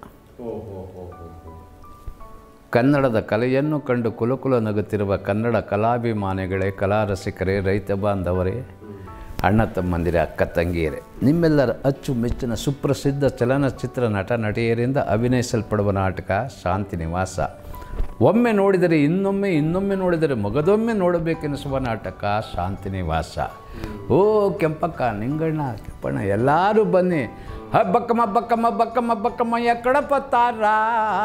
ಕನ್ನಡದ ಕಲೆಯನ್ನು ಕಂಡು ಕುಲಕುಲ ನಗುತ್ತಿರುವ ಕನ್ನಡ ಕಲಾಭಿಮಾನಿಗಳೇ, ಕಲಾ ರಸಿಕರೇ, ರೈತ ಬಾಂಧವರೇ, ಅಣ್ಣ ತಮ್ಮಂದಿರೇ, ಅಕ್ಕ ತಂಗಿಯರೇ, ನಿಮ್ಮೆಲ್ಲರ ಅಚ್ಚುಮೆಚ್ಚಿನ ಸುಪ್ರಸಿದ್ಧ ಚಲನಚಿತ್ರ ನಟ ನಟಿಯರಿಂದ ಅಭಿನಯಿಸಲ್ಪಡುವ ನಾಟಕ ಶಾಂತಿ ನಿವಾಸ. ಒಮ್ಮೆ ನೋಡಿದರೆ ಇನ್ನೊಮ್ಮೆ ನೋಡಿದರೆ ಮಗದೊಮ್ಮೆ ನೋಡಬೇಕೆನಿಸುವ ನಾಟಕ ಶಾಂತಿ ನಿವಾಸ. ಓ ಕೆಂಪಕ್ಕ, ನಿಂಗಣ್ಣ, ಕೆಂಪಣ್ಣ, ಎಲ್ಲರೂ ಬನ್ನಿ. ಬಕ್ಕಮ್ಮ ಬಕ್ಕಮ್ಮ ಬಕ್ಕಮ್ಮ ಬಕ್ಕಮ್ಮ, ಎಕ್ಕಡ ಪತ್ತಾರ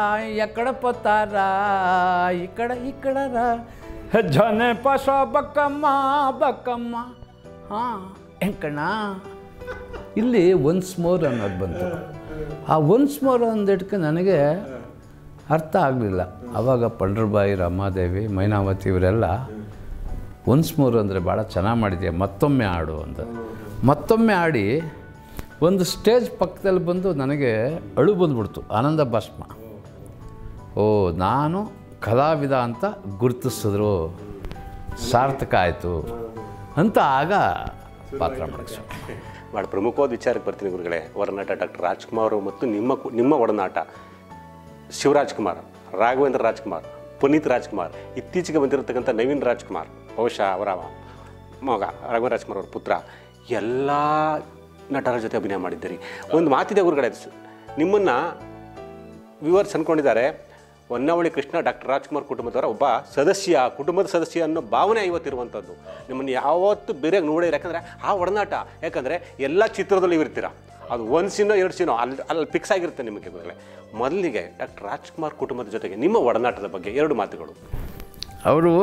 ಈ ಕಡರ ಜನೆ ಪಶ ಬಕ್ಕಮ್ಮ ಬಕ್ಕಮ್ಮ. ಹಾಂ ಹೆಂಕಣ್ಣ, ಇಲ್ಲಿ ಒನ್ಸ್ ಮೋರ್ ಅನ್ನೋದು ಬಂತು. ಆ ಒನ್ಸ್ ಮೋರ್ ಅಂದಿಟ್ಕೆ ನನಗೆ ಅರ್ಥ ಆಗಲಿಲ್ಲ. ಆವಾಗ ಪಂಡ್ರಬಾಯಿ, ರಮಾದೇವಿ, ಮೈನಾವತಿ ಇವರೆಲ್ಲ ಒನ್ಸ್ ಮೋರ್ ಅಂದರೆ ಭಾಳ ಚೆನ್ನಾಗಿ ಮಾಡಿದೆಯಾ, ಮತ್ತೊಮ್ಮೆ ಆಡು ಅಂತ. ಮತ್ತೊಮ್ಮೆ ಆಡಿ ಒಂದು ಸ್ಟೇಜ್ ಪಕ್ಕದಲ್ಲಿ ಬಂದು ನನಗೆ ಅಳು ಬಂದ್ಬಿಡ್ತು, ಆನಂದ ಭಾಷ್ಮ. ಓ, ನಾನು ಕಲಾವಿದ ಅಂತ ಗುರುತಿಸಿದ್ರು, ಸಾರ್ಥಕ ಆಯಿತು ಅಂತ ಆಗ ಪಾತ್ರ ಮಾಡಿಸ್ರು. ಭಾಳ ಪ್ರಮುಖವಾದ ವಿಚಾರಕ್ಕೆ ಬರ್ತೀನಿ ಗುರುಗಳೇ. ಹೊರನಾಟ ಡಾಕ್ಟರ್ ರಾಜ್ಕುಮಾರ್ ಮತ್ತು ನಿಮ್ಮ ಒಡನಾಟ. ಶಿವರಾಜ್ ಕುಮಾರ್, ರಾಘವೇಂದ್ರ ರಾಜ್ಕುಮಾರ್, ಪುನೀತ್ ರಾಜ್ಕುಮಾರ್, ಇತ್ತೀಚೆಗೆ ಬಂದಿರತಕ್ಕಂಥ ನವೀನ್ ರಾಜ್ಕುಮಾರ್, ಬಹುಶಃ ಅವರ ಮಗ ರಾಘವೇಂದ್ರ ರಾಜ್ಕುಮಾರ್ ಅವರ ಪುತ್ರ, ಎಲ್ಲ ನಟರ ಜೊತೆ ಅಭಿನಯ ಮಾಡಿದ್ದೀರಿ. ಒಂದು ಮಾತಿದೆ ಗುರುಗಳೇ, ನಿಮ್ಮನ್ನು ವ್ಯೂವರ್ಸ್ ಅಂದ್ಕೊಂಡಿದ್ದಾರೆ ಹೊನ್ನಾವಳಿ ಕೃಷ್ಣ ಡಾಕ್ಟರ್ ರಾಜ್ಕುಮಾರ್ ಕುಟುಂಬದವರ ಒಬ್ಬ ಕುಟುಂಬದ ಸದಸ್ಯ ಅನ್ನೋ ಭಾವನೆ ಇವತ್ತಿರುವಂಥದ್ದು. ನಿಮ್ಮನ್ನು ಯಾವತ್ತೂ ಬೇರೆ ನೋಡಿದ್ರೆ, ಯಾಕಂದರೆ ಆ ಒಡನಾಟ, ಯಾಕಂದರೆ ಎಲ್ಲ ಚಿತ್ರದಲ್ಲೂ ಇರ್ತೀರ. ಅದು 1 ಸೀನೋ 2 ಸೀನೋ ಅಲ್ಲಿ ಫಿಕ್ಸ್ ಆಗಿರುತ್ತೆ ನಿಮಗೆ ಗುರುಗಳೇ. ಮೊದಲಿಗೆ ಡಾಕ್ಟರ್ ರಾಜ್ಕುಮಾರ್ ಕುಟುಂಬದ ಜೊತೆಗೆ ನಿಮ್ಮ ಒಡನಾಟದ ಬಗ್ಗೆ 2 ಮಾತುಗಳು. ಅವರು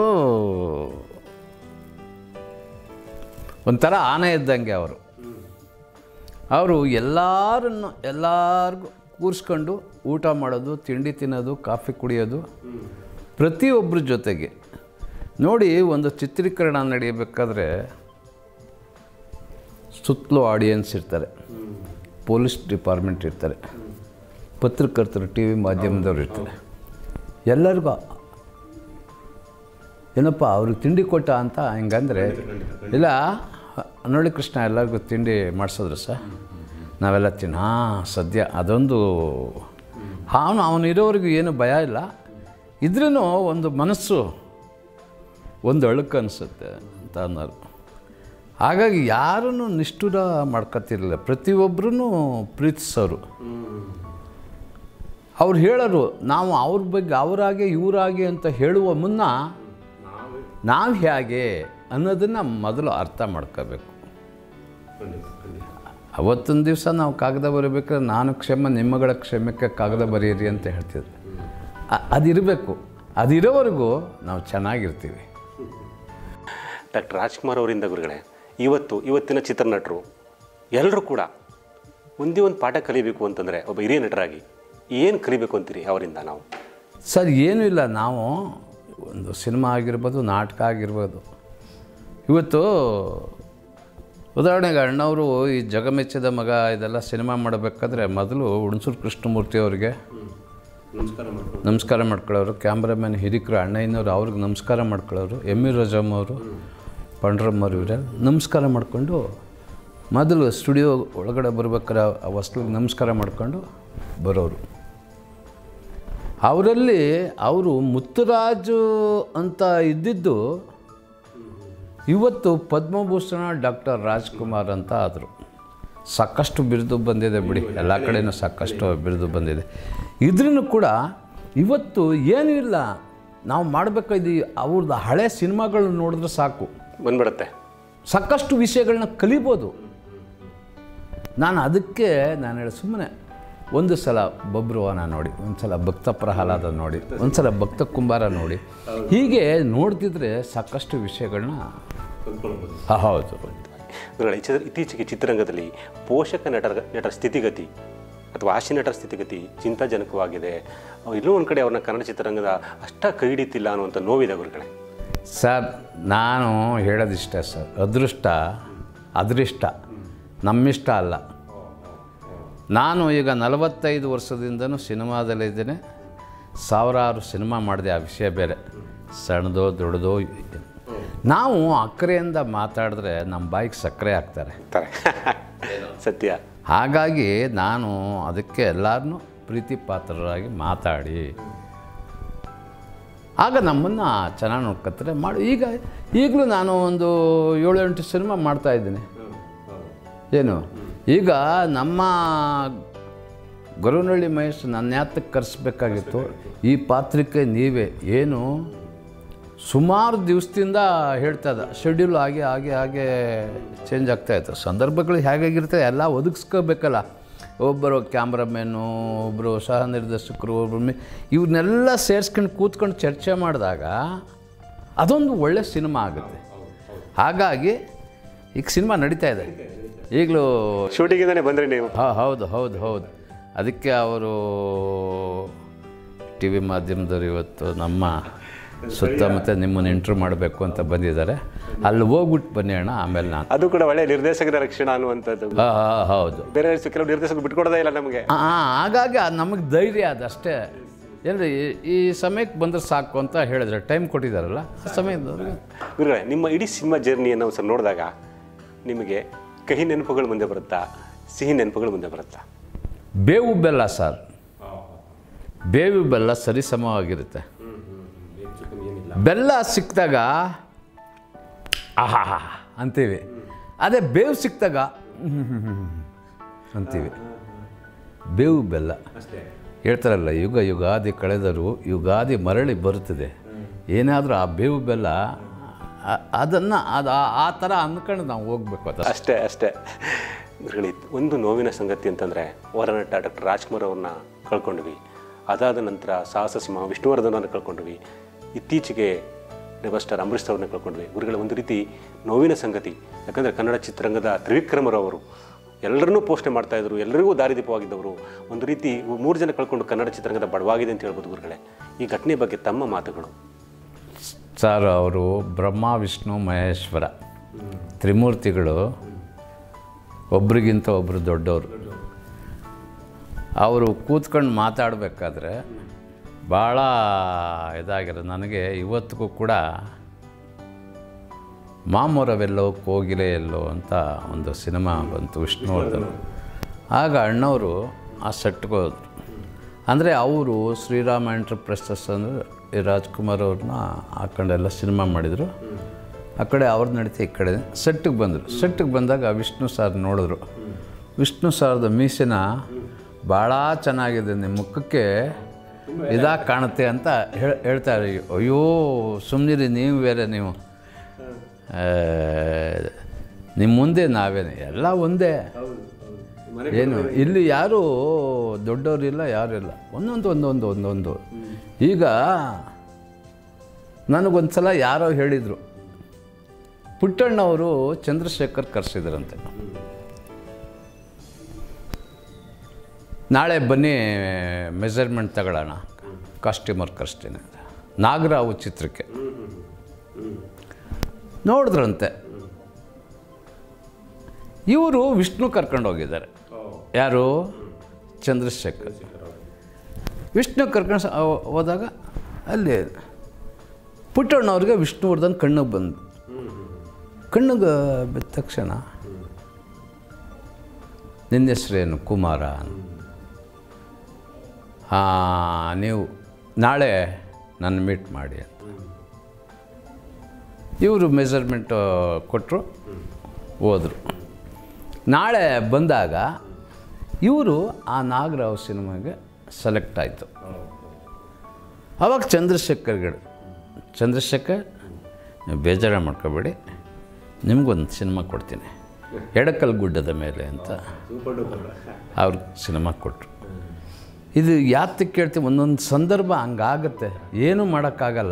ಒಂಥರ ಆನೆ ಇದ್ದಂಗೆ. ಅವರು ಎಲ್ಲರಿಗೂ ಕೂರಿಸ್ಕೊಂಡು ಊಟ ಮಾಡೋದು, ತಿಂಡಿ ತಿನ್ನೋದು, ಕಾಫಿ ಕುಡಿಯೋದು, ಪ್ರತಿಯೊಬ್ಬರ ಜೊತೆಗೆ. ನೋಡಿ, ಒಂದು ಚಿತ್ರೀಕರಣ ನಡೆಯಬೇಕಾದ್ರೆ ಸುತ್ತಲೂ ಆಡಿಯನ್ಸ್ ಇರ್ತಾರೆ, ಪೊಲೀಸ್ ಡಿಪಾರ್ಟ್ಮೆಂಟ್ ಇರ್ತಾರೆ, ಪತ್ರಕರ್ತರು, ಟಿ ವಿ ಮಾಧ್ಯಮದವ್ರು ಇರ್ತಾರೆ. ಎಲ್ಲರಿಗೂ ಏನಪ್ಪ ಅವ್ರಿಗೆ ತಿಂಡಿ ಕೊಟ್ಟ ಅಂತ ಹಿಂಗಂದರೆ, ಇಲ್ಲ ನೋಡಿ ಕೃಷ್ಣ ಎಲ್ಲರಿಗೂ ತಿಂಡಿ ಮಾಡಿಸಿದ್ರು ಸರ್, ನಾವೆಲ್ಲ ಸದ್ಯ ಅದೊಂದು ಅವನು ಇರೋವ್ರಿಗೂ ಏನು ಭಯ ಇಲ್ಲ. ಇದ್ರೂ ಒಂದು ಮನಸ್ಸು ಒಂದು ಅಳುಕು ಅನಿಸುತ್ತೆ ಅಂತ ಅನ್ನೋರು. ಹಾಗಾಗಿ ಯಾರನ್ನು ನಿಷ್ಠುರ ಮಾಡ್ಕೊತಿರಲಿಲ್ಲ, ಪ್ರತಿಯೊಬ್ಬರೂ ಪ್ರೀತಿಸೋರು. ಅವ್ರು ಹೇಳೋರು, ನಾವು ಅವ್ರ ಬಗ್ಗೆ ಅವರಾಗೆ ಇವರಾಗೆ ಅಂತ ಹೇಳುವ ಮುನ್ನ ನಾವು ಹೇಗೆ ಅನ್ನೋದನ್ನು ಮೊದಲು ಅರ್ಥ ಮಾಡ್ಕೋಬೇಕು. ಅವತ್ತೊಂದು ದಿವಸ ನಾವು ಕಾಗದ ಬರೀಬೇಕಾದ್ರೆ ನಾನು ಕ್ಷಮ ನಿಮ್ಮಗಳ ಕ್ಷಮಕ್ಕೆ ಕಾಗದ ಬರೆಯಿರಿ ಅಂತ ಹೇಳ್ತಿದ್ರು. ಅದಿರಬೇಕು. ಅದಿರೋವರೆಗೂ ನಾವು ಚೆನ್ನಾಗಿರ್ತೀವಿ. ಡಾಕ್ಟರ್ ರಾಜ್ಕುಮಾರ್ ಅವರಿಂದ ಗುರುಗಳೇ, ಇವತ್ತಿನ ಚಿತ್ರನಟರು ಎಲ್ಲರೂ ಕೂಡ ಒಂದೇ ಒಂದು ಪಾಠ ಕಲಿಬೇಕು ಅಂತಂದರೆ ಒಬ್ಬ ಹಿರಿಯ ನಟರಾಗಿ ಏನು ಕಲಿಬೇಕು ಅಂತೀರಿ ಅವರಿಂದ ನಾವು? ಸರ್, ಏನೂ ಇಲ್ಲ. ನಾವು ಒಂದು ಸಿನಿಮಾ ಆಗಿರ್ಬೋದು, ನಾಟಕ ಆಗಿರ್ಬೋದು, ಇವತ್ತು ಉದಾಹರಣೆಗೆ ಅಣ್ಣವರು ಈ ಜಗಮೆಚ್ಚಿದ ಮಗ ಇದೆಲ್ಲ ಸಿನಿಮಾ ಮಾಡಬೇಕಾದ್ರೆ ಮೊದಲು ಹುಣಸೂರು ಕೃಷ್ಣಮೂರ್ತಿ ಅವರಿಗೆ ನಮಸ್ಕಾರ ಮಾಡ್ಕೊಳ್ಳೋರು, ಕ್ಯಾಮ್ರಾಮ್ಯಾನ್ ಹಿರಿಕರು ಅಣ್ಣಯ್ಯನವರು ಅವ್ರಿಗೆ ನಮಸ್ಕಾರ ಮಾಡ್ಕೊಳ್ಳೋರು, ಎಮ್ ಇ ರಜಮ್ ಅವರು, ಪಂಡ್ರಮ್ಮವ್ರು ಇವರೆಲ್ಲ ನಮಸ್ಕಾರ ಮಾಡಿಕೊಂಡು ಮೊದಲು ಸ್ಟುಡಿಯೋ ಒಳಗಡೆ ಬರ್ಬೇಕಾರೆ ಆ ಹೊಸ್ಲಿಗೆ ನಮಸ್ಕಾರ ಮಾಡ್ಕೊಂಡು ಬರೋರು. ಅವರಲ್ಲಿ ಅವರು ಮುತ್ತುರಾಜು ಅಂತ ಇದ್ದಿದ್ದು ಇವತ್ತು ಪದ್ಮಭೂಷಣ ಡಾಕ್ಟರ್ ರಾಜ್ಕುಮಾರ್ ಅಂತ ಆದರು. ಸಾಕಷ್ಟು ಬಿರುದು ಬಂದಿದೆ ಬಿಡಿ, ಎಲ್ಲ ಕಡೆಯೂ ಸಾಕಷ್ಟು ಬಿರುದು ಬಂದಿದೆ. ಇದ್ರೂ ಕೂಡ ಇವತ್ತು ಏನೂ ಇಲ್ಲ, ನಾವು ಮಾಡಬೇಕಾದ ಅವ್ರದ್ದು ಹಳೆ ಸಿನಿಮಾಗಳು ನೋಡಿದ್ರೆ ಸಾಕು ಬಂದ್ಬಿಡುತ್ತೆ, ಸಾಕಷ್ಟು ವಿಷಯಗಳನ್ನ ಕಲಿಬೋದು. ನಾನು ಅದಕ್ಕೆ ನಾನು ಹೇಳಿ ಸುಮ್ಮನೆ ಒಂದು ಸಲ ಬಬ್ರುವಾನ ನೋಡಿ, ಒಂದು ಸಲ ಭಕ್ತ ಪ್ರಹ್ಲಾದ ನೋಡಿ, ಒಂದು ಸಲ ಭಕ್ತ ಕುಂಬಾರ ನೋಡಿ, ಹೀಗೆ ನೋಡ್ತಿದ್ರೆ ಸಾಕಷ್ಟು ವಿಷಯಗಳನ್ನ ಹೌದು. ಇತ್ತೀಚೆಗೆ ಚಿತ್ರರಂಗದಲ್ಲಿ ಪೋಷಕ ನಟರ ಸ್ಥಿತಿಗತಿ ಅಥವಾ ಹಾಸ್ಯ ನಟರ ಸ್ಥಿತಿಗತಿ ಚಿಂತಾಜನಕವಾಗಿದೆ. ಇನ್ನೂ ಒಂದು ಕಡೆ ಅವ್ರನ್ನ ಕನ್ನಡ ಚಿತ್ರರಂಗದ ಅಷ್ಟ ಕೈ ಹಿಡಿತಿಲ್ಲ ಅನ್ನುವಂಥ ನೋವಿದೆ ಗುರುಗಳೇ. ಸರ್ ನಾನು ಹೇಳೋದಿಷ್ಟ ಸರ್, ಅದೃಷ್ಟ ನಮ್ಮಿಷ್ಟ ಅಲ್ಲ. ನಾನು ಈಗ 45 ವರ್ಷದಿಂದನೂ ಸಿನಿಮಾದಲ್ಲಿದ್ದೇನೆ, ಸಾವಿರಾರು ಸಿನಿಮಾ ಮಾಡಿದೆ, ಆ ವಿಷಯ ಬೇರೆ, ಸಣ್ಣದೋ ದೊಡ್ಡದೋ. ನಾವು ಅಕ್ಕರೆಯಿಂದ ಮಾತಾಡಿದ್ರೆ ನಮ್ಮ ಬಾಯಿಗೆ ಸಕ್ಕರೆ ಹಾಕ್ತಾರೆ, ಸತ್ಯ. ಹಾಗಾಗಿ ನಾನು ಅದಕ್ಕೆ ಎಲ್ಲರನ್ನೂ ಪ್ರೀತಿ ಪಾತ್ರರಾಗಿ ಮಾತಾಡಿ ಆಗ ನಮ್ಮನ್ನು ಚೆನ್ನಾಗಿ ನೋಡ್ಕೊತಾರೆ ಮಾಡಿ. ಈಗಲೂ ನಾನು ಒಂದು 7-8 ಸಿನಿಮಾ ಮಾಡ್ತಾಯಿದ್ದೀನಿ. ಏನು ಈಗ ನಮ್ಮ ಗೊರವನಹಳ್ಳಿ ಮಹೇಶ್ ನನ್ನ ಯಾತಕ್ಕೆ ಕರೆಸ್ಬೇಕಾಗಿತ್ತು, ಈ ಪಾತ್ರಕ್ಕೆ ನೀವೇ ಏನು ಸುಮಾರು ದಿವಸದಿಂದ ಹೇಳ್ತಾ ಇದ್ದ, ಶೆಡ್ಯೂಲ್ ಹಾಗೆ ಚೇಂಜ್ ಆಗ್ತಾಯಿತ್ತು, ಸಂದರ್ಭಗಳು ಹೇಗಾಗಿರ್ತದೆ ಎಲ್ಲ ಒದಗಿಸ್ಕೋಬೇಕಲ್ಲ. ಒಬ್ಬರು ಕ್ಯಾಮ್ರಾಮ್ಯಾನು, ಒಬ್ಬರು ಸಹ ನಿರ್ದೇಶಕರು, ಒಬ್ಬರು ಇವ್ರನ್ನೆಲ್ಲ ಸೇರಿಸ್ಕೊಂಡು ಕೂತ್ಕೊಂಡು ಚರ್ಚೆ ಮಾಡಿದಾಗ ಅದೊಂದು ಒಳ್ಳೆ ಸಿನಿಮಾ ಆಗುತ್ತೆ. ಹಾಗಾಗಿ ಈಗ ಸಿನಿಮಾ ನಡೀತಾ ಇದೆ, ಈಗಲೂ ಶೂಟಿಂಗಿಂದನೇ ಬಂದರೆ ನೀವು? ಹೌದು. ಅದಕ್ಕೆ ಅವರು ಟಿ ವಿ ಮಾಧ್ಯಮದವರು ಇವತ್ತು ನಮ್ಮ ಸುತ್ತಮುತ್ತ ನಿಮ್ಮನ್ನು ಇಂಟ್ರ್ಯೂ ಮಾಡಬೇಕು ಅಂತ ಬಂದಿದ್ದಾರೆ. ಅಲ್ಲಿ ಹೋಗ್ಬಿಟ್ಟು ಬನ್ನಿ ಅಣ್ಣ, ಆಮೇಲೆ ನಾನು ಅದು ಕೂಡ ಒಳ್ಳೆಯ ನಿರ್ದೇಶಕರ ರಕ್ಷಣೆ ಅನ್ನುವಂಥದ್ದು. ಹೌದು, ಬೇರೆ ಕೆಲವು ನಿರ್ದೇಶಕರು ಬಿಟ್ಕೊಡೋದೇ ಇಲ್ಲ ನಮಗೆ. ಹಾಗಾಗಿ ನಮಗೆ ಧೈರ್ಯ ಅದಷ್ಟೇ. ಏನ್ರಿ ಈ ಸಮಯಕ್ಕೆ ಬಂದರೆ ಸಾಕು ಅಂತ ಹೇಳಿದ್ರೆ ಟೈಮ್ ಕೊಟ್ಟಿದ್ದಾರಲ್ಲ ಆ ಸಮಯದವ್ರಿಗೆ. ಗುರುಗಳೇ, ನಿಮ್ಮ ಇಡೀ ಸಿನಿಮಾ ಜರ್ನಿಯನ್ನು ಸರ್ ನೋಡಿದಾಗ ನಿಮಗೆ ಕಹಿ ನೆನಪುಗಳು ಮುಂದೆ ಬರುತ್ತಾ, ಸಿಹಿ ನೆನಪುಗಳು ಮುಂದೆ ಬರುತ್ತಾ? ಬೇವು ಬೆಲ್ಲ ಸರ್, ಬೇವು ಬೆಲ್ಲ ಸರಿಸಮವಾಗಿರುತ್ತೆ. ಬೆಲ್ಲ ಸಿಕ್ಕಿದಾಗ ಆಹಾ ಅಂತೀವಿ, ಅದೇ ಬೇವು ಸಿಕ್ಕಿದಾಗ ಅಂತೀವಿ. ಬೇವು ಬೆಲ್ಲ ಹೇಳ್ತಾರಲ್ಲ, ಯುಗಾದಿ ಕಳೆದರೂ ಯುಗಾದಿ ಮರಳಿ ಬರುತ್ತದೆ. ಏನಾದರೂ ಆ ಬೇವು ಬೆಲ್ಲ ಅದನ್ನು ಆ ಥರ ಅಂದ್ಕೊಂಡು ನಾವು ಹೋಗ್ಬೇಕು. ಅದು ಅಷ್ಟೇ. ಒಂದು ನೋವಿನ ಸಂಗತಿ ಅಂತಂದರೆ ವರನಟ ಡಾಕ್ಟರ್ ರಾಜ್ಕುಮಾರ್ ಅವ್ರನ್ನ ಕಳ್ಕೊಂಡ್ವಿ. ಅದಾದ ನಂತರ ಸಾಹಸ ಸಿಂಹ ವಿಷ್ಣುವರ್ಧನವ್ರನ್ನ ಕಳ್ಕೊಂಡ್ವಿ. ಇತ್ತೀಚೆಗೆ ರೆಬಲ್ ಸ್ಟಾರ್ ಅಂಬರೀಷ್ ಅವ್ರನ್ನ ಕಳ್ಕೊಂಡ್ವಿ. ಗುರುಗಳ ಒಂದು ರೀತಿ ನೋವಿನ ಸಂಗತಿ. ಯಾಕಂದರೆ ಕನ್ನಡ ಚಿತ್ರರಂಗದ ತ್ರಿವಿಕ್ರಮರವರು ಎಲ್ಲರನ್ನೂ ಪೋಷಣೆ ಮಾಡ್ತಾಯಿದ್ರು, ಎಲ್ಲರಿಗೂ ದಾರಿದೀಪವಾಗಿದ್ದವರು. ಒಂದು ರೀತಿ 3 ಜನ ಕಳ್ಕೊಂಡು ಕನ್ನಡ ಚಿತ್ರರಂಗದ ಬಡವಾಗಿದೆ ಅಂತ ಹೇಳ್ಬೋದು. ಗುರುಗಳೇ, ಈ ಘಟನೆ ಬಗ್ಗೆ ತಮ್ಮ ಮಾತುಗಳು? ಸರ್, ಅವರು ಬ್ರಹ್ಮ ವಿಷ್ಣು ಮಹೇಶ್ವರ ತ್ರಿಮೂರ್ತಿಗಳು, ಒಬ್ರಿಗಿಂತ ಒಬ್ಬರು ದೊಡ್ಡವರು. ಅವರು ಕೂತ್ಕೊಂಡು ಮಾತಾಡಬೇಕಾದ್ರೆ ಭಾಳ ಇದಾಗಿರೋದು. ನನಗೆ ಇವತ್ತಿಗೂ ಕೂಡ ಮಾಮೂರವೆಲ್ಲೋ ಕೋಗಿಲೆ ಎಲ್ಲೋ ಅಂತ ಒಂದು ಸಿನಿಮಾ ಬಂತು ವಿಷ್ಣುವರ್ಧನ್. ಆಗ ಅಣ್ಣವರು ಆ ಸೆಟ್ಗೆ ಹೋದ್ರು. ಅಂದರೆ ಅವರು ಶ್ರೀರಾಮ ಎಂಟರ್ಪ್ರೈಸಸ್ ಅಂದರೆ ಈ ರಾಜ್ಕುಮಾರ್ ಅವ್ರನ್ನ ಹಾಕೊಂಡೆಲ್ಲ ಸಿನಿಮಾ ಮಾಡಿದರು. ಆ ಕಡೆ ಅವ್ರು ನಡೀತಿ, ಈ ಕಡೆ ಸೆಟ್ಟಿಗೆ ಬಂದರು. ಸೆಟ್ಟಿಗೆ ಬಂದಾಗ ವಿಷ್ಣು ಸಾರ್ ನೋಡಿದ್ರು. ವಿಷ್ಣು ಸಾರ್ದು ಮೀಸಿನ ಭಾಳ ಚೆನ್ನಾಗಿದೆ, ನಿಮ್ಮ ಮುಖಕ್ಕೆ ಇದಾಗಿ ಕಾಣುತ್ತೆ ಅಂತ ಹೇಳ್ತಾರೆ. ಅಯ್ಯೋ ಸುಮ್ಮನಿರಿ, ನೀವು ಬೇರೆ, ನೀವು ನಿಮ್ಮ ಮುಂದೆ ನಾವೇನೆ, ಎಲ್ಲ ಒಂದೇ. ಏನು ಇಲ್ಲಿ ಯಾರೂ ದೊಡ್ಡವರಿಲ್ಲ, ಯಾರೂ ಇಲ್ಲ, ಒಂದೊಂದು. ಈಗ ನನಗೊಂದು ಸಲ ಯಾರೋ ಹೇಳಿದರು, ಪುಟ್ಟಣ್ಣವರು ಚಂದ್ರಶೇಖರ್ ಕರೆಸಿದ್ರಂತೆ, ನಾಳೆ ಬನ್ನಿ ಮೆಜರ್ಮೆಂಟ್ ತಗೊಳ್ಳೋಣ, ಕಾಸ್ಟ್ಯೂಮರ್ ಕರೆಸ್ತೀನಿ ಅಂತ. ನಾಗರಾವು ಚಿತ್ರಕ್ಕೆ ನೋಡಿದ್ರಂತೆ. ಇವರು ವಿಷ್ಣು ಕರ್ಕೊಂಡು ಹೋಗಿದ್ದಾರೆ. ಯಾರು? ಚಂದ್ರಶೇಖರ್. ವಿಷ್ಣು ಕರ್ಕೊಂಡು ಹೋದಾಗ ಅಲ್ಲಿ ಪುಟ್ಟಣ್ಣವ್ರಿಗೆ ವಿಷ್ಣುವರ್ಧನ್ ಕಣ್ಣಿಗೆ ಬಂದು ಕಣ್ಣಿಗೆ ಬಿದ್ದ ತಕ್ಷಣ ನಿನ್ನ ಹೆಸ್ರೇನು ಕುಮಾರ, ನೀವು ನಾಳೆ ನನ್ನ ಮೀಟ್ ಮಾಡಿ ಅಂತ ಇವರು ಮೆಜರ್ಮೆಂಟ್ ಕೊಟ್ಟರು, ಹೋದರು. ನಾಳೆ ಬಂದಾಗ ಇವರು ಆ ನಾಗರಾವ್ ಸಿನಿಮಾಗೆ ಸೆಲೆಕ್ಟ್ ಆಯಿತು. ಆವಾಗ ಚಂದ್ರಶೇಖರ್ ನೀವು ಬೇಜಾರು ಮಾಡ್ಕೋಬೇಡಿ, ನಿಮಗೊಂದು ಸಿನಿಮಾ ಕೊಡ್ತೀನಿ, ಎಡಕಲ್ ಗುಡ್ಡದ ಮೇಲೆ ಅಂತ ಅವ್ರಿಗೆ ಸಿನಿಮಾ ಕೊಟ್ಟರು. ಇದು ಯಾತಕ್ಕೆ ಕೇಳ್ತೀವಿ, ಒಂದೊಂದು ಸಂದರ್ಭ ಹಂಗಾಗತ್ತೆ, ಏನೂ ಮಾಡೋಕ್ಕಾಗಲ್ಲ.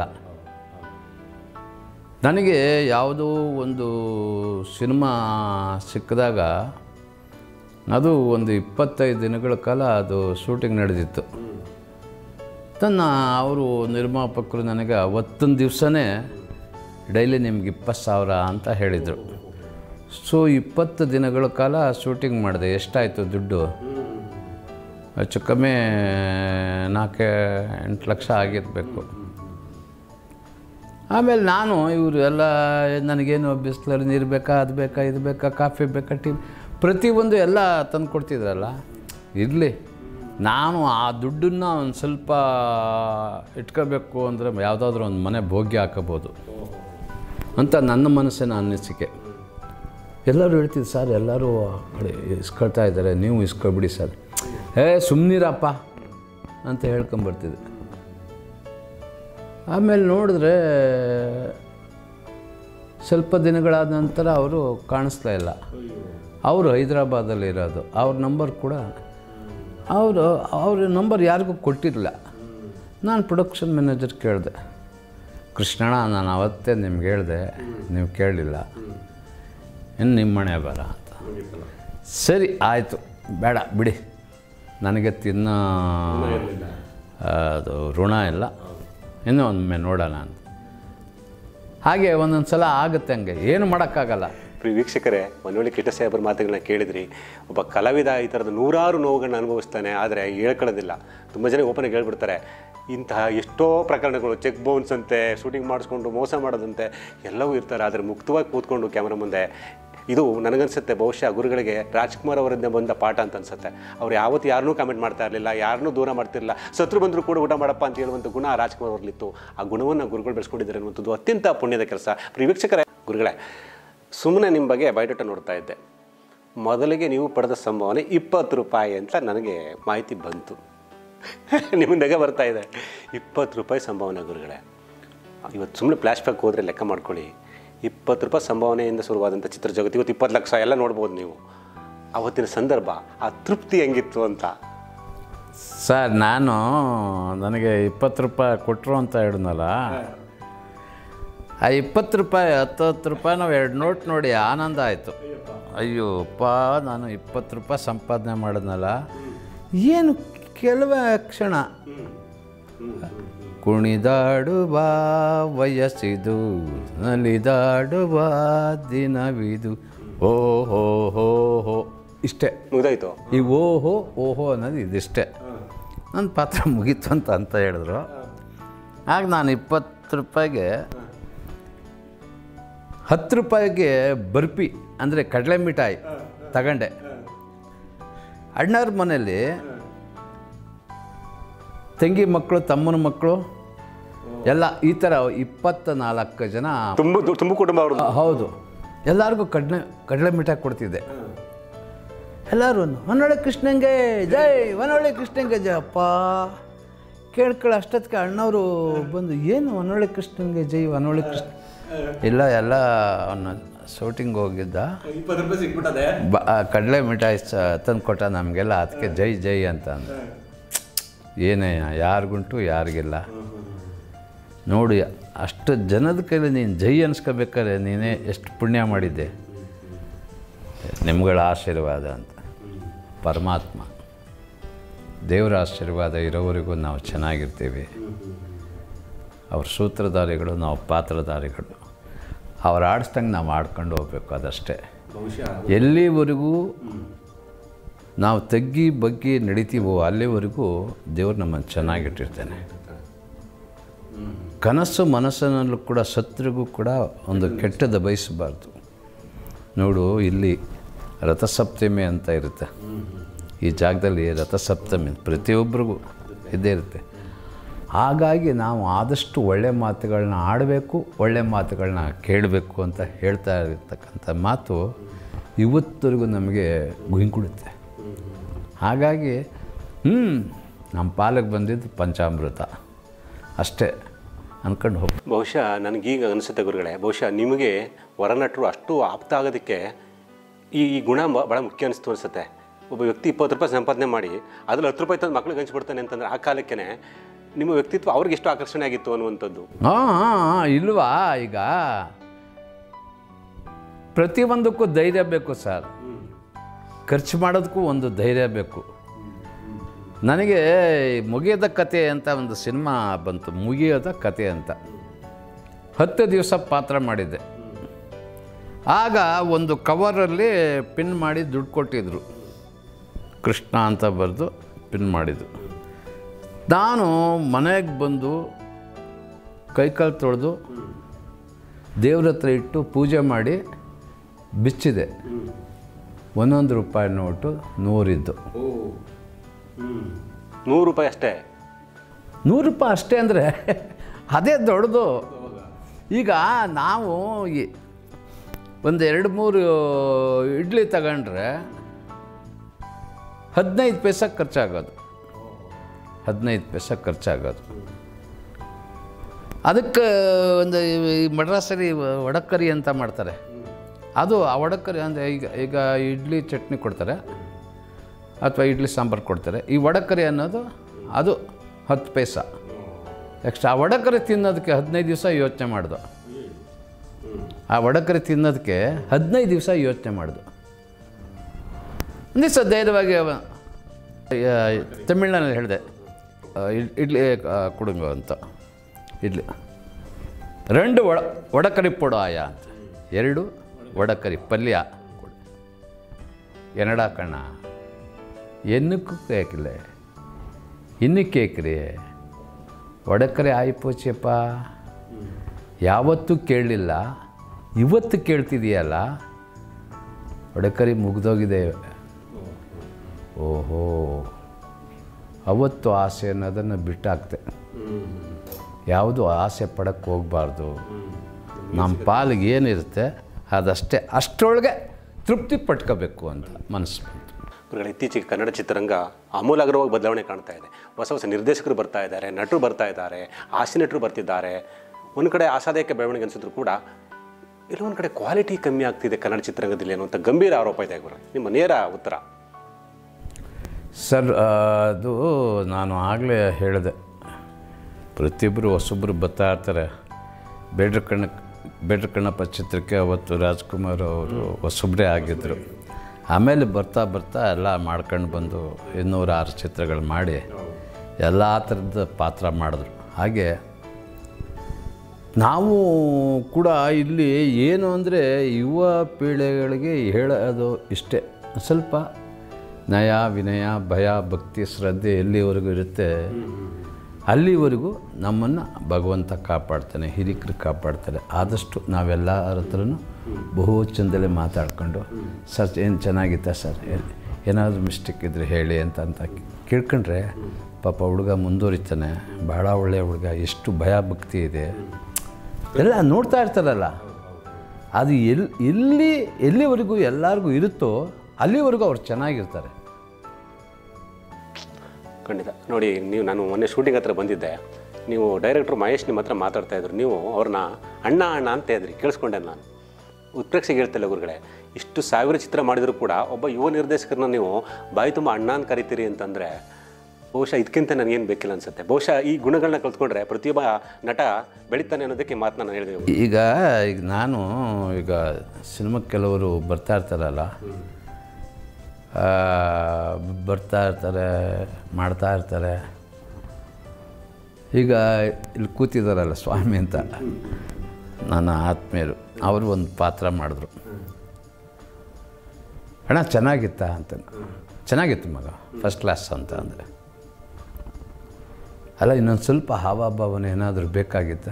ನನಗೆ ಯಾವುದೋ ಒಂದು ಸಿನಿಮಾ ಸಿಕ್ಕಿದಾಗ ಅದು ಒಂದು 25 ದಿನಗಳ ಕಾಲ ಅದು ಶೂಟಿಂಗ್ ನಡೆದಿತ್ತು. ಅವರು ನಿರ್ಮಾಪಕರು ನನಗೆ ಅವತ್ತಿನ ದಿವಸನೇ ಡೈಲಿ ನಿಮ್ಗೆ 20,000 ಅಂತ ಹೇಳಿದರು. ಸೊ 20 ದಿನಗಳ ಕಾಲ ಶೂಟಿಂಗ್ ಮಾಡಿದೆ. ಎಷ್ಟಾಯಿತು ದುಡ್ಡು? ಹೆಚ್ಚು ಕಮ್ಮಿ 4-8 ಲಕ್ಷ ಆಗಿರಬೇಕು. ಆಮೇಲೆ ನಾನು ಇವರು ಎಲ್ಲ ನನಗೇನು ಬಿಸ್ಲರಿ ನೀರು ಬೇಕಾ, ಅದು ಬೇಕಾ, ಇದು ಬೇಕಾ, ಕಾಫಿ ಬೇಕಾ, ಟೀ ಪ್ರತಿಯೊಂದು ಎಲ್ಲ ತಂದು ಕೊಡ್ತಿದ್ರಲ್ಲ. ಇರಲಿ, ನಾನು ಆ ದುಡ್ಡನ್ನು ಒಂದು ಸ್ವಲ್ಪ ಇಟ್ಕೋಬೇಕು ಅಂದರೆ ಯಾವುದಾದ್ರೂ ಒಂದು ಮನೆ ಭೋಗ್ಯ ಹಾಕೋಬೋದು ಅಂತ ನನ್ನ ಮನಸ್ಸಿನ ಅನಿಸಿಕೆ. ಎಲ್ಲರೂ ಹೇಳ್ತಿದ್ರು, ಸರ್ ಎಲ್ಲರೂ ಕಡೆ ಇಸ್ಕೊಳ್ತಾ ಇದ್ದಾರೆ, ನೀವು ಇಸ್ಕೊಬಿಡಿ ಸರ್. ಸುಮ್ಮನಿರಪ್ಪ ಅಂತ ಹೇಳ್ಕೊಂಬರ್ತಿದ್ದೆ. ಆಮೇಲೆ ನೋಡಿದ್ರೆ ಸ್ವಲ್ಪ ದಿನಗಳಾದ ನಂತರ ಅವರು ಕಾಣಿಸ್ತಾ ಇಲ್ಲ. ಅವರು ಹೈದರಾಬಾದಲ್ಲಿರೋದು. ಅವ್ರ ನಂಬರ್ ಕೂಡ ಅವ್ರ ನಂಬರ್ ಯಾರಿಗೂ ಕೊಟ್ಟಿರಲಿಲ್ಲ. ನಾನು ಪ್ರೊಡಕ್ಷನ್ ಮ್ಯಾನೇಜರ್ ಕೇಳಿದೆ, ಕೃಷ್ಣಣ್ಣ ನಾನು ಅವತ್ತೇ ನಿಮ್ಗೆ ಹೇಳಿದೆ, ನೀವು ಕೇಳಲಿಲ್ಲ, ಇನ್ನು ನಿಮ್ಮ ಮನೆ ಬರ ಅಂತ. ಸರಿ ಆಯಿತು, ಬೇಡ ಬಿಡಿ, ನನಗೆ ತಿನ್ನೋ ಅದು ಋಣ ಇಲ್ಲ, ಇನ್ನೂ ಒಮ್ಮೆ ನೋಡೋಣ ಅಂತ. ಹಾಗೆ ಒಂದೊಂದು ಸಲ ಆಗುತ್ತೆ, ಹಂಗೆ ಏನು ಮಾಡೋಕ್ಕಾಗಲ್ಲ. ವೀಕ್ಷಕರೇ, ಮನವಳ್ಳಿ ಕಿಟ್ಟ ಸಾಹೇಬರ ಮಾತುಗಳನ್ನ ಕೇಳಿದ್ರಿ. ಒಬ್ಬ ಕಲಾವಿದ ಈ ಥರದ ನೂರಾರು ನೋವುಗಳನ್ನ ಅನುಭವಿಸ್ತಾನೆ, ಆದರೆ ಹೇಳ್ಕೊಳ್ಳೋದಿಲ್ಲ. ತುಂಬ ಜನ ಓಪನಾಗಿ ಹೇಳ್ಬಿಡ್ತಾರೆ. ಇಂತಹ ಎಷ್ಟೋ ಪ್ರಕರಣಗಳು, ಚೆಕ್ ಬೌನ್ಸ್ ಅಂತೆ, ಶೂಟಿಂಗ್ ಮಾಡಿಸ್ಕೊಂಡು ಮೋಸ ಮಾಡೋದಂತೆ ಎಲ್ಲವೂ ಇರ್ತಾರೆ. ಆದರೆ ಮುಕ್ತವಾಗಿ ಕೂತ್ಕೊಂಡು ಕ್ಯಾಮ್ರಾ ಮುಂದೆ ಇದು ನನಗನ್ಸುತ್ತೆ ಬಹುಶಃ ಗುರುಗಳಿಗೆ ರಾಜ್ಕುಮಾರ್ ಅವರಿಂದ ಬಂದ ಪಾಠ ಅಂತ ಅನ್ಸುತ್ತೆ. ಅವ್ರು ಯಾವತ್ತು ಯಾರನ್ನೂ ಕಾಮೆಂಟ್ ಮಾಡ್ತಾ ಇರಲಿಲ್ಲ, ಯಾರನ್ನೂ ದೂರ ಮಾಡ್ತಿರಲಿಲ್ಲ. ಶತ್ರು ಬಂದರೂ ಕೂಡ ಊಟ ಮಾಡಪ್ಪ ಅಂತ ಹೇಳುವಂಥ ಗುಣ ರಾಜ್ಕುಮಾರ್ ಅವ್ರಲ್ಲಿತ್ತು. ಆ ಗುಣವನ್ನು ಗುರುಗಳು ಬೆಳೆಸ್ಕೊಂಡಿದ್ದಾರೆ ಅನ್ನುವಂಥದ್ದು ಅತ್ಯಂತ ಪುಣ್ಯದ ಕೆಲಸ. ವೀಕ್ಷಕರೇ, ಗುರುಗಳೇ, ಸುಮ್ಮನೆ ನಿಮ್ಮ ಬಗ್ಗೆ ಬಯೋಡೇಟ ನೋಡ್ತಾ ಇದ್ದೆ. ಮೊದಲಿಗೆ ನೀವು ಪಡೆದ ಸಂಭಾವನೆ 20 ರೂಪಾಯಿ ಅಂತ ನನಗೆ ಮಾಹಿತಿ ಬಂತು. ನಿಮ್ಮ ನಗೆ ಬರ್ತಾ ಇದೆ. 20 ರೂಪಾಯಿ ಸಂಭಾವನೆ ಗುರುಗಳೇ. ಇವತ್ತು ಸುಮ್ಮನೆ ಫ್ಲ್ಯಾಶ್ ಬ್ಯಾಕ್ ಹೋದರೆ ಲೆಕ್ಕ ಮಾಡ್ಕೊಳ್ಳಿ. 20 ರೂಪಾಯಿ ಸಂಭಾವನೆಯಿಂದ ಶುರುವಾದಂಥ ಚಿತ್ರ ಜಗತ್ತು ಇವತ್ತು 20 ಲಕ್ಷ ಎಲ್ಲ ನೋಡ್ಬೋದು ನೀವು. ಆವತ್ತಿನ ಸಂದರ್ಭ, ಆ ತೃಪ್ತಿ ಹೆಂಗಿತ್ತು ಅಂತ. ಸರ್, ನನಗೆ 20 ರೂಪಾಯಿ ಕೊಟ್ಟರು ಅಂತ ಹೇಳಿದ್ನಲ್ಲ, ಆ 20 ರೂಪಾಯಿ 10 ರೂಪಾಯಿ ನಾವು 2 ನೋಟ್ ನೋಡಿ ಆನಂದ ಆಯಿತು. ಅಯ್ಯೋಪ್ಪ, ನಾನು 20 ರೂಪಾಯಿ ಸಂಪಾದನೆ ಮಾಡಿದ್ನಲ್ಲ, ಏನು ಕೆಲವೇ ಕ್ಷಣ. ಕುಣಿದಾಡುವ ವಯಸ್ಸಿದು, ನಲಿದಾಡುವ ದಿನವಿದು, ಓಹೋ ಹೋ ಹೋ, ಇಷ್ಟೇ ಮುಗಿದಾಯ್ತು. ಈ ಓಹೋ ಅನ್ನೋದು ಇದಿಷ್ಟೇ. ನನ್ನ ಪಾತ್ರ ಮುಗೀತು ಅಂತ ಹೇಳಿದ್ರು. ಆಗ ನಾನು 20 ರೂಪಾಯಿಗೆ 10 ರೂಪಾಯಿಗೆ ಬರ್ಫಿ ಅಂದರೆ ಕಡಲೆ ಮಿಠಾಯಿ ತಗೊಂಡೆ. ಅಣ್ಣವ್ರ ಮನೇಲಿ ತಂಗಿ ಮಕ್ಕಳು, ತಮ್ಮನ ಮಕ್ಕಳು ಎಲ್ಲ ಈ ಥರ 24 ಜನ, ತುಂಬ ಕುಟುಂಬ ಅವರು. ಹೌದು, ಎಲ್ಲರಿಗೂ ಕಡಲೆ ಮಿಠಾಯಿ ಕೊಡ್ತಿದ್ದೆ. ಎಲ್ಲರೂ ಹೊನ್ನೊಳ್ಳಿ ಕೃಷ್ಣಂಗೆ ಜೈ, ಹೊನ್ನೊಳ್ಳಿ ಕೃಷ್ಣಂಗೆ ಜೈ. ಅಪ್ಪ ಕೇಳ್ಕೊಳ್ಳೋ ಅಷ್ಟೊತ್ತಿಗೆ ಅಣ್ಣವರು ಬಂದು, ಏನು ಹೊನ್ನೊಳ್ಳಿ ಕೃಷ್ಣಂಗೆ ಜೈ, ಹೊನ್ನೊಳ್ಳಿ ಕೃಷ್ಣ ಇಲ್ಲ, ಎಲ್ಲ ಅವನ್ನ ಶೂಟಿಂಗ್ ಹೋಗಿದ್ದ, ಕಡಲೆ ಮಿಠಾಯಿ ತಂದು ಕೊಟ್ಟ ನಮಗೆಲ್ಲ, ಅದಕ್ಕೆ ಜೈ ಜೈ ಅಂತ ಅಂದ. ಏನೇ ಯಾರಿಗುಂಟು ಯಾರಿಗಿಲ್ಲ ನೋಡಿ. ಅಷ್ಟು ಜನದ ಕೈಲಿ ನೀನು ಜೈ ಅನ್ಸ್ಕೋಬೇಕಾದ್ರೆ ನೀನೇ ಎಷ್ಟು ಪುಣ್ಯ ಮಾಡಿದ್ದೆ. ನಿಮ್ಗಳ ಆಶೀರ್ವಾದ ಅಂತ ಪರಮಾತ್ಮ ದೇವರ ಆಶೀರ್ವಾದ ಇರೋವರೆಗೂ ನಾವು ಚೆನ್ನಾಗಿರ್ತೀವಿ. ಅವ್ರ ಸೂತ್ರಧಾರಿಗಳು, ನಾವು ಪಾತ್ರಧಾರಿಗಳು. ಅವ್ರು ಆಡಿಸ್ದಂಗೆ ನಾವು ಆಡ್ಕೊಂಡು ಹೋಗ್ಬೇಕು, ಅದಷ್ಟೇ. ಎಲ್ಲಿವರೆಗೂ ನಾವು ತಗ್ಗಿ ಬಗ್ಗಿ ನಡಿತೀವೋ ಅಲ್ಲಿವರೆಗೂ ದೇವರು ನಮ್ಮನ್ನು ಚೆನ್ನಾಗಿಟ್ಟಿರ್ತಾನೆ. ಕನಸು ಮನಸ್ಸಿನಲ್ಲೂ ಕೂಡ ಸತ್ರಿಗೂ ಕೂಡ ಒಂದು ಕೆಟ್ಟದ ಬಯಸಬಾರ್ದು. ನೋಡು, ಇಲ್ಲಿ ರಥಸಪ್ತಮಿ ಅಂತ ಇರುತ್ತೆ. ಈ ಜಾಗದಲ್ಲಿ ರಥಸಪ್ತಮಿ ಪ್ರತಿಯೊಬ್ಬರಿಗೂ ಇದ್ದೇ ಇರುತ್ತೆ. ಹಾಗಾಗಿ ನಾವು ಆದಷ್ಟು ಒಳ್ಳೆಯ ಮಾತುಗಳನ್ನ ಆಡಬೇಕು, ಒಳ್ಳೆಯ ಮಾತುಗಳನ್ನ ಕೇಳಬೇಕು ಅಂತ ಹೇಳ್ತಾ ಇರ್ತಕ್ಕಂಥ ಮಾತು ಇವತ್ತರೆಗೂ ನಮಗೆ ಗುಂಗುಡುತ್ತೆ. ಹಾಗಾಗಿ ನಮ್ಮ ಪಾಲಿಗೆ ಬಂದಿದ್ದು ಪಂಚಾಮೃತ ಅಷ್ಟೇ ಅಂದ್ಕೊಂಡು ಹೋಗಿ. ಬಹುಶಃ ನನಗೀಗ ಅನಿಸುತ್ತೆ ಗುರುಗಳೇ, ಬಹುಶಃ ನಿಮಗೆ ಹೊರನಟರು ಅಷ್ಟು ಆಪ್ತ ಆಗೋದಕ್ಕೆ ಈ ಗುಣ ಭಾಳ ಮುಖ್ಯ ಅನಿಸ್ತು ಅನಿಸುತ್ತೆ. ಒಬ್ಬ ವ್ಯಕ್ತಿ 20 ರೂಪಾಯಿ ಸಂಪಾದನೆ ಮಾಡಿ ಅದ್ರಲ್ಲಿ 10 ರೂಪಾಯಿ ತಂದು ಮಕ್ಳಿಗೆ ಹಂಚ್ಬಿಡ್ತಾನೆ ಅಂತಂದರೆ ಆ ಕಾಲಕ್ಕೆ ನಿಮ್ಮ ವ್ಯಕ್ತಿತ್ವ ಅವ್ರಿಗೆ ಎಷ್ಟು ಆಕರ್ಷಣೆ ಆಗಿತ್ತು ಅನ್ನುವಂಥದ್ದು. ಇಲ್ವಾ? ಈಗ ಪ್ರತಿಯೊಂದಕ್ಕೂ ಧೈರ್ಯ ಬೇಕು ಸರ್. ಖರ್ಚು ಮಾಡೋದಕ್ಕೂ ಒಂದು ಧೈರ್ಯ ಬೇಕು. ನನಗೆ ಮುಗಿಯದ ಕತೆ ಅಂತ ಒಂದು ಸಿನಿಮಾ ಬಂತು, ಮುಗಿಯದ ಕತೆ ಅಂತ. 10 ದಿವಸ ಪಾತ್ರ ಮಾಡಿದ್ದೆ. ಆಗ ಒಂದು ಕವರಲ್ಲಿ ಪಿನ್ ಮಾಡಿ ದುಡ್ಡು ಕೊಟ್ಟಿದ್ರು, ಕೃಷ್ಣ ಅಂತ ಬರೆದು ಪಿನ್ ಮಾಡಿದ್ದು. ನಾನು ಮನೆಗೆ ಬಂದು ಕೈಕಾಲು ತೊಳೆದು ದೇವ್ರ ಹತ್ರ ಇಟ್ಟು ಪೂಜೆ ಮಾಡಿ ಬಿಚ್ಚಿದೆ. 1 ರೂಪಾಯಿ ನೋಟು 100 ಇದ್ದು. 100 ರೂಪಾಯಿ ಅಷ್ಟೇ? 100 ರೂಪಾಯಿ ಅಷ್ಟೇ ಅಂದರೆ ಅದೇ ದೊಡ್ಡದು. ಈಗ ನಾವು ಒಂದು 2-3 ಇಡ್ಲಿ ತಗೊಂಡ್ರೆ 15 ಪೈಸೆ ಖರ್ಚಾಗೋದು. 15 ಪೈಸೆ ಖರ್ಚಾಗೋದು. ಅದಕ್ಕೆ ಒಂದು ಮಡ್ರಾಸಲ್ಲಿ ವಡಕರಿ ಅಂತ ಮಾಡ್ತಾರೆ. ಅದು ಆ ವಡಕರಿ ಅಂದರೆ ಈಗ ಇಡ್ಲಿ ಚಟ್ನಿ ಕೊಡ್ತಾರೆ ಅಥವಾ ಇಡ್ಲಿ ಸಾಂಬಾರು ಕೊಡ್ತಾರೆ. ಈ ವಡಕರಿ ಅನ್ನೋದು ಅದು 10 ಪೈಸೆ ಎಕ್ಸ್ಟ್ರಾ. ಆ ವಡಕರಿ ತಿನ್ನೋದಕ್ಕೆ 15 ದಿವಸ ಯೋಚನೆ ಮಾಡ್ದು. ಆ ವಡಕರಿ ತಿನ್ನೋದಕ್ಕೆ 15 ದಿವಸ ಯೋಚನೆ ಮಾಡ್ದು. ಒಂದಿವ್ಸ ಧೈರ್ಯವಾಗಿ ತಮಿಳ್ನಲ್ಲಿ ಹೇಳಿದೆ, ಇಡ್ಲಿ ಕೊಡುಂಗೋ ಅಂತ. ಇಡ್ಲಿ 2 ವಡಕರಿ ಪೊಡು ಆಯ ಅಂತ. 2 ವಡಕರಿ ಪಲ್ಯ ಎನ್ನಡ ಕಣ್ಣ ಎನ್ನಕ್ಕೂ ಕೇಕಿಲ್ಲ ಇನ್ನು ಕೇಕ್ರಿ ವಡಕರಿ ಆಯ್ಪೋಚಪ್ಪ. ಯಾವತ್ತೂ ಕೇಳಲಿಲ್ಲ, ಇವತ್ತು ಕೇಳ್ತಿದೆಯಲ್ಲ. ವಡಕರಿ ಮುಗ್ದೋಗಿದೆ. ಓಹೋ, ಅವತ್ತು ಆಸೆ ಅನ್ನೋದನ್ನು ಬಿಟ್ಟಾಕ್ತೆ. ಯಾವುದು ಆಸೆ ಪಡಕ್ಕೆ ಹೋಗಬಾರ್ದು. ನಮ್ಮ ಪಾಲಿಗೆ ಏನಿರುತ್ತೆ ಅದಷ್ಟೇ, ಅಷ್ಟರೊಳಗೆ ತೃಪ್ತಿ ಪಟ್ಕೋಬೇಕು ಅಂತ ಮನಸ್ಸು ಬಂತು. ಇತ್ತೀಚೆಗೆ ಕನ್ನಡ ಚಿತ್ರರಂಗ ಆಮೂಲಾಗ್ರವಾಗಿ ಬದಲಾವಣೆ ಕಾಣ್ತಾ ಇದೆ. ಹೊಸ ಹೊಸ ನಿರ್ದೇಶಕರು ಬರ್ತಾ ಇದ್ದಾರೆ, ನಟರು ಬರ್ತಾ ಇದ್ದಾರೆ, ಹಾಸ್ಯ ನಟರು ಬರ್ತಿದ್ದಾರೆ. ಒಂದು ಕಡೆ ಆಸಾದಾಯಕ ಬೆಳವಣಿಗೆ ಅನಿಸಿದ್ರು ಕೂಡ ಎಲ್ಲೊಂದು ಕಡೆ ಕ್ವಾಲಿಟಿ ಕಮ್ಮಿ ಆಗ್ತಿದೆ ಕನ್ನಡ ಚಿತ್ರರಂಗದಲ್ಲಿ ಅನ್ನುವಂಥ ಗಂಭೀರ ಆರೋಪ ಇದೆ ಗುರು. ನಿಮ್ಮ ನೇರ ಉತ್ತರ ಸರ್? ಅದು ನಾನು ಆಗಲೇ ಹೇಳಿದೆ, ಪ್ರತಿಯೊಬ್ಬರು ಹೊಸೊಬ್ಬರು ಬರ್ತಾ ಇರ್ತಾರೆ. ಬೇಡ್ರ ಕಣ್ಣಪ್ಪ ಚಿತ್ರಕ್ಕೆ ಅವತ್ತು ರಾಜ್ಕುಮಾರ್ ಅವರು ಹೊಸೊಬ್ಬರೇ ಆಗಿದ್ದರು. ಆಮೇಲೆ ಬರ್ತಾ ಬರ್ತಾ ಎಲ್ಲ ಮಾಡ್ಕೊಂಡು ಬಂದು 206 ಚಿತ್ರಗಳು ಮಾಡಿ ಎಲ್ಲ ಥರದ ಪಾತ್ರ ಮಾಡಿದ್ರು. ಹಾಗೆ ನಾವು ಕೂಡ ಇಲ್ಲಿ ಏನು ಅಂದರೆ ಯುವ ಪೀಳಿಗೆಗಳಿಗೆ ಹೇಳೋದು ಇಷ್ಟೇ, ಸ್ವಲ್ಪ ನಯ ವಿನಯ ಭಯ ಭಕ್ತಿ ಶ್ರದ್ಧೆ ಎಲ್ಲಿವರೆಗೂ ಇರುತ್ತೆ ಅಲ್ಲಿವರೆಗೂ ನಮ್ಮನ್ನು ಭಗವಂತ ಕಾಪಾಡ್ತಾನೆ, ಹಿರಿಕರು ಕಾಪಾಡ್ತಾರೆ. ಆದಷ್ಟು ನಾವೆಲ್ಲರ ಹತ್ರನೂ ಬಹು ಚಂದಲೇ ಮಾತಾಡ್ಕೊಂಡು, ಸರ್ ಏನು ಚೆನ್ನಾಗಿತ್ತ ಸರ್, ಏನಾದರೂ ಮಿಸ್ಟೇಕ್ ಇದ್ದರೆ ಹೇಳಿ ಅಂತ ಕೇಳ್ಕೊಂಡ್ರೆ ಪಾಪ ಹುಡುಗ ಮುಂದುವರಿತಾನೆ. ಭಾಳ ಒಳ್ಳೆಯ ಹುಡುಗ, ಎಷ್ಟು ಭಯ ಭಕ್ತಿ ಇದೆ ಎಲ್ಲ ನೋಡ್ತಾ ಇರ್ತಾರಲ್ಲ. ಅದು ಎಲ್ಲಿವರೆಗೂ ಎಲ್ಲರಿಗೂ ಇರುತ್ತೋ ಅಲ್ಲಿವರೆಗೂ ಅವ್ರು ಚೆನ್ನಾಗಿರ್ತಾರೆ. ಖಂಡಿತ. ನೋಡಿ, ನಾನು ಮೊನ್ನೆ ಶೂಟಿಂಗ್ ಹತ್ರ ಬಂದಿದ್ದೆ. ನೀವು ಡೈರೆಕ್ಟ್ರು ಮಹೇಶ್ ನಿಮ್ಮ ಹತ್ರ ಮಾತಾಡ್ತಾಯಿದ್ರು. ನೀವು ಅವ್ರನ್ನ ಅಣ್ಣ ಅಣ್ಣ ಅಂತ ಇದ್ರಿ, ಕೇಳಿಸ್ಕೊಂಡೆ ನಾನು. ಉತ್ಪ್ರೇಕ್ಷೆಗೆ ಹೇಳ್ತಿಲ್ಲ ಗುರುಗಳೇ, ಇಷ್ಟು 1000 ಚಿತ್ರ ಮಾಡಿದರೂ ಕೂಡ ಒಬ್ಬ ಯುವ ನಿರ್ದೇಶಕರನ್ನ ನೀವು ಬಾಯಿ ತುಂಬ ಅಣ್ಣ ಅಂತ ಕರಿತೀರಿ ಅಂತಂದರೆ ಬಹುಶಃ ಇದಕ್ಕಿಂತ ನನಗೇನು ಬೇಕಿಲ್ಲ ಅನಿಸುತ್ತೆ. ಬಹುಶಃ ಈ ಗುಣಗಳನ್ನ ಕಲ್ತ್ಕೊಂಡ್ರೆ ಪ್ರತಿಯೊಬ್ಬ ನಟ ಬೆಳೀತಾನೆ ಅನ್ನೋದಕ್ಕೆ ಮಾತನ್ನ ನಾನು ಹೇಳಿದೆ. ಈಗ ನಾನು ಸಿನಿಮಾಕ್ಕೆ ಕೆಲವರು ಬರ್ತಾ ಇರ್ತಾರಲ್ಲ, ಬರ್ತಾ ಇರ್ತಾರೆ, ಮಾಡ್ತಾ ಇರ್ತಾರೆ. ಈಗ ಇಲ್ಲಿ ಕೂತಿದ್ದಾರಲ್ಲ ಸ್ವಾಮಿ ಅಂತ, ನನ್ನ ಆತ್ಮೀಯರು, ಅವರು ಒಂದು ಪಾತ್ರ ಮಾಡಿದ್ರು. ಅಣ್ಣ ಚೆನ್ನಾಗಿತ್ತ ಅಂತ. ಚೆನ್ನಾಗಿತ್ತು ಮಗ, ಫಸ್ಟ್ ಕ್ಲಾಸ್ ಅಂತ ಅಂದರೆ. ಅಲ್ಲ, ಇನ್ನೊಂದು ಸ್ವಲ್ಪ ಹಾವಭಾವನೆ ಏನಾದರೂ ಬೇಕಾಗಿತ್ತ?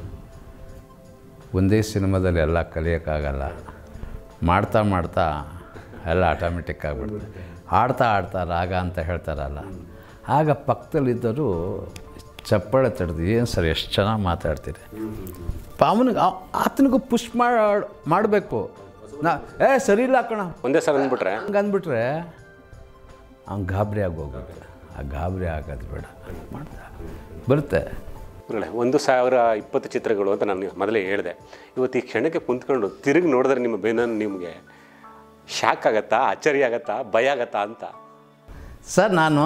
ಒಂದೇ ಸಿನಿಮಾದಲ್ಲಿ ಎಲ್ಲ ಕಲಿಯೋಕ್ಕಾಗಲ್ಲ. ಮಾಡ್ತಾ ಮಾಡ್ತಾ ಎಲ್ಲ ಆಟೋಮೆಟಿಕ್ ಆಗಿಬಿಡುತ್ತೆ. ಆಡ್ತಾ ಆಡ್ತಾ ರಾಗ ಅಂತ ಹೇಳ್ತಾರಲ್ಲ, ಆಗ ಪಕ್ಕದಲ್ಲಿದ್ದರು ಚಪ್ಪಾಳೆ ತಡೆದು, ಏನು ಸರ್ ಎಷ್ಟು ಚೆನ್ನಾಗಿ ಮಾತಾಡ್ತೀರಿ. ಆತನಿಗೂ ಪುಷ್ ಮಾಡಬೇಕು. ಸರಿ ಇಲ್ಲ ಕಣ ಒಂದೇ ಸಲ ಅಂದ್ಬಿಟ್ರೆ, ಹಂಗೆ ಅಂದ್ಬಿಟ್ರೆ ಅವ್ನು ಗಾಬರಿ ಆಗೋಗುತ್ತೆ. ಆ ಗಾಬರಿ ಆಗೋದು ಬೇಡ, ಮಾಡ್ತಾ ಬರುತ್ತೆ. 1020 ಚಿತ್ರಗಳು ಅಂತ ನಾನು ಮೊದಲೇ ಹೇಳಿದೆ. ಇವತ್ತು ಈ ಕ್ಷಣಕ್ಕೆ ಕುಂತ್ಕೊಂಡು ತಿರುಗಿ ನೋಡಿದ್ರೆ ನಿಮ್ಮ ಬೇನನ್ನು ನಿಮಗೆ ಶಾಕ್ ಆಗತ್ತಾ, ಅಚ್ಚರಿ ಆಗತ್ತಾ, ಭಯ ಆಗತ್ತಾ ಅಂತ? ಸರ್, ನಾನು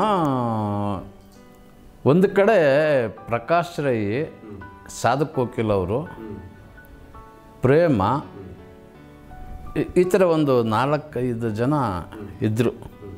ಒಂದು ಕಡೆ ಪ್ರಕಾಶ್ ರೈ, ಸಾಧಕ್ ಕೋಕಿಲ್ ಅವರು, ಪ್ರೇಮ, ಈ ಥರ ಒಂದು 4-5 ಜನ ಇದ್ದರು.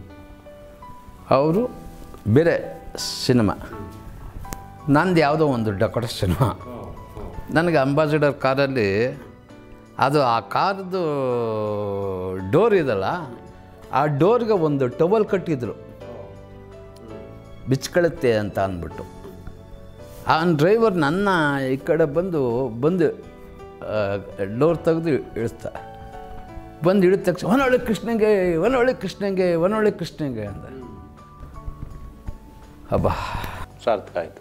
ಅವರು ಬೇರೆ ಸಿನಿಮಾ, ನಂದು ಯಾವುದೋ ಒಂದು ಡಕೋಟ ಸಿನಿಮಾ. ನನಗೆ ಅಂಬಾಸಿಡರ್ ಕಾರಲ್ಲಿ ಅದು ಆ ಕಾರ್ದು ಡೋರ್ ಇದಲ್ಲ, ಆ ಡೋರ್ಗೆ ಒಂದು ಟವಲ್ ಕಟ್ಟಿದ್ರು, ಬಿಚ್ಕೊಳ್ಳುತ್ತೆ ಅಂತ ಅಂದ್ಬಿಟ್ಟು. ಆ ಡ್ರೈವರ್ ನನ್ನ ಈ ಕಡೆ ಬಂದು ಡೋರ್ ತೆಗೆದು ಇಳಿಸ್ತಾ, ಬಂದು ಇಳಿದ ತಕ್ಷಣ ಒನೊಳ್ಳೆ ಕೃಷ್ಣಂಗೆ, ಒನೊಳ್ಳೆ ಕೃಷ್ಣಂಗೆ, ಒನೊಳ್ಳೆ ಕೃಷ್ಣಂಗೆ ಅಂದ. ಹಬ್ಬ, ಸಾರ್ಥಕ ಆಯಿತು.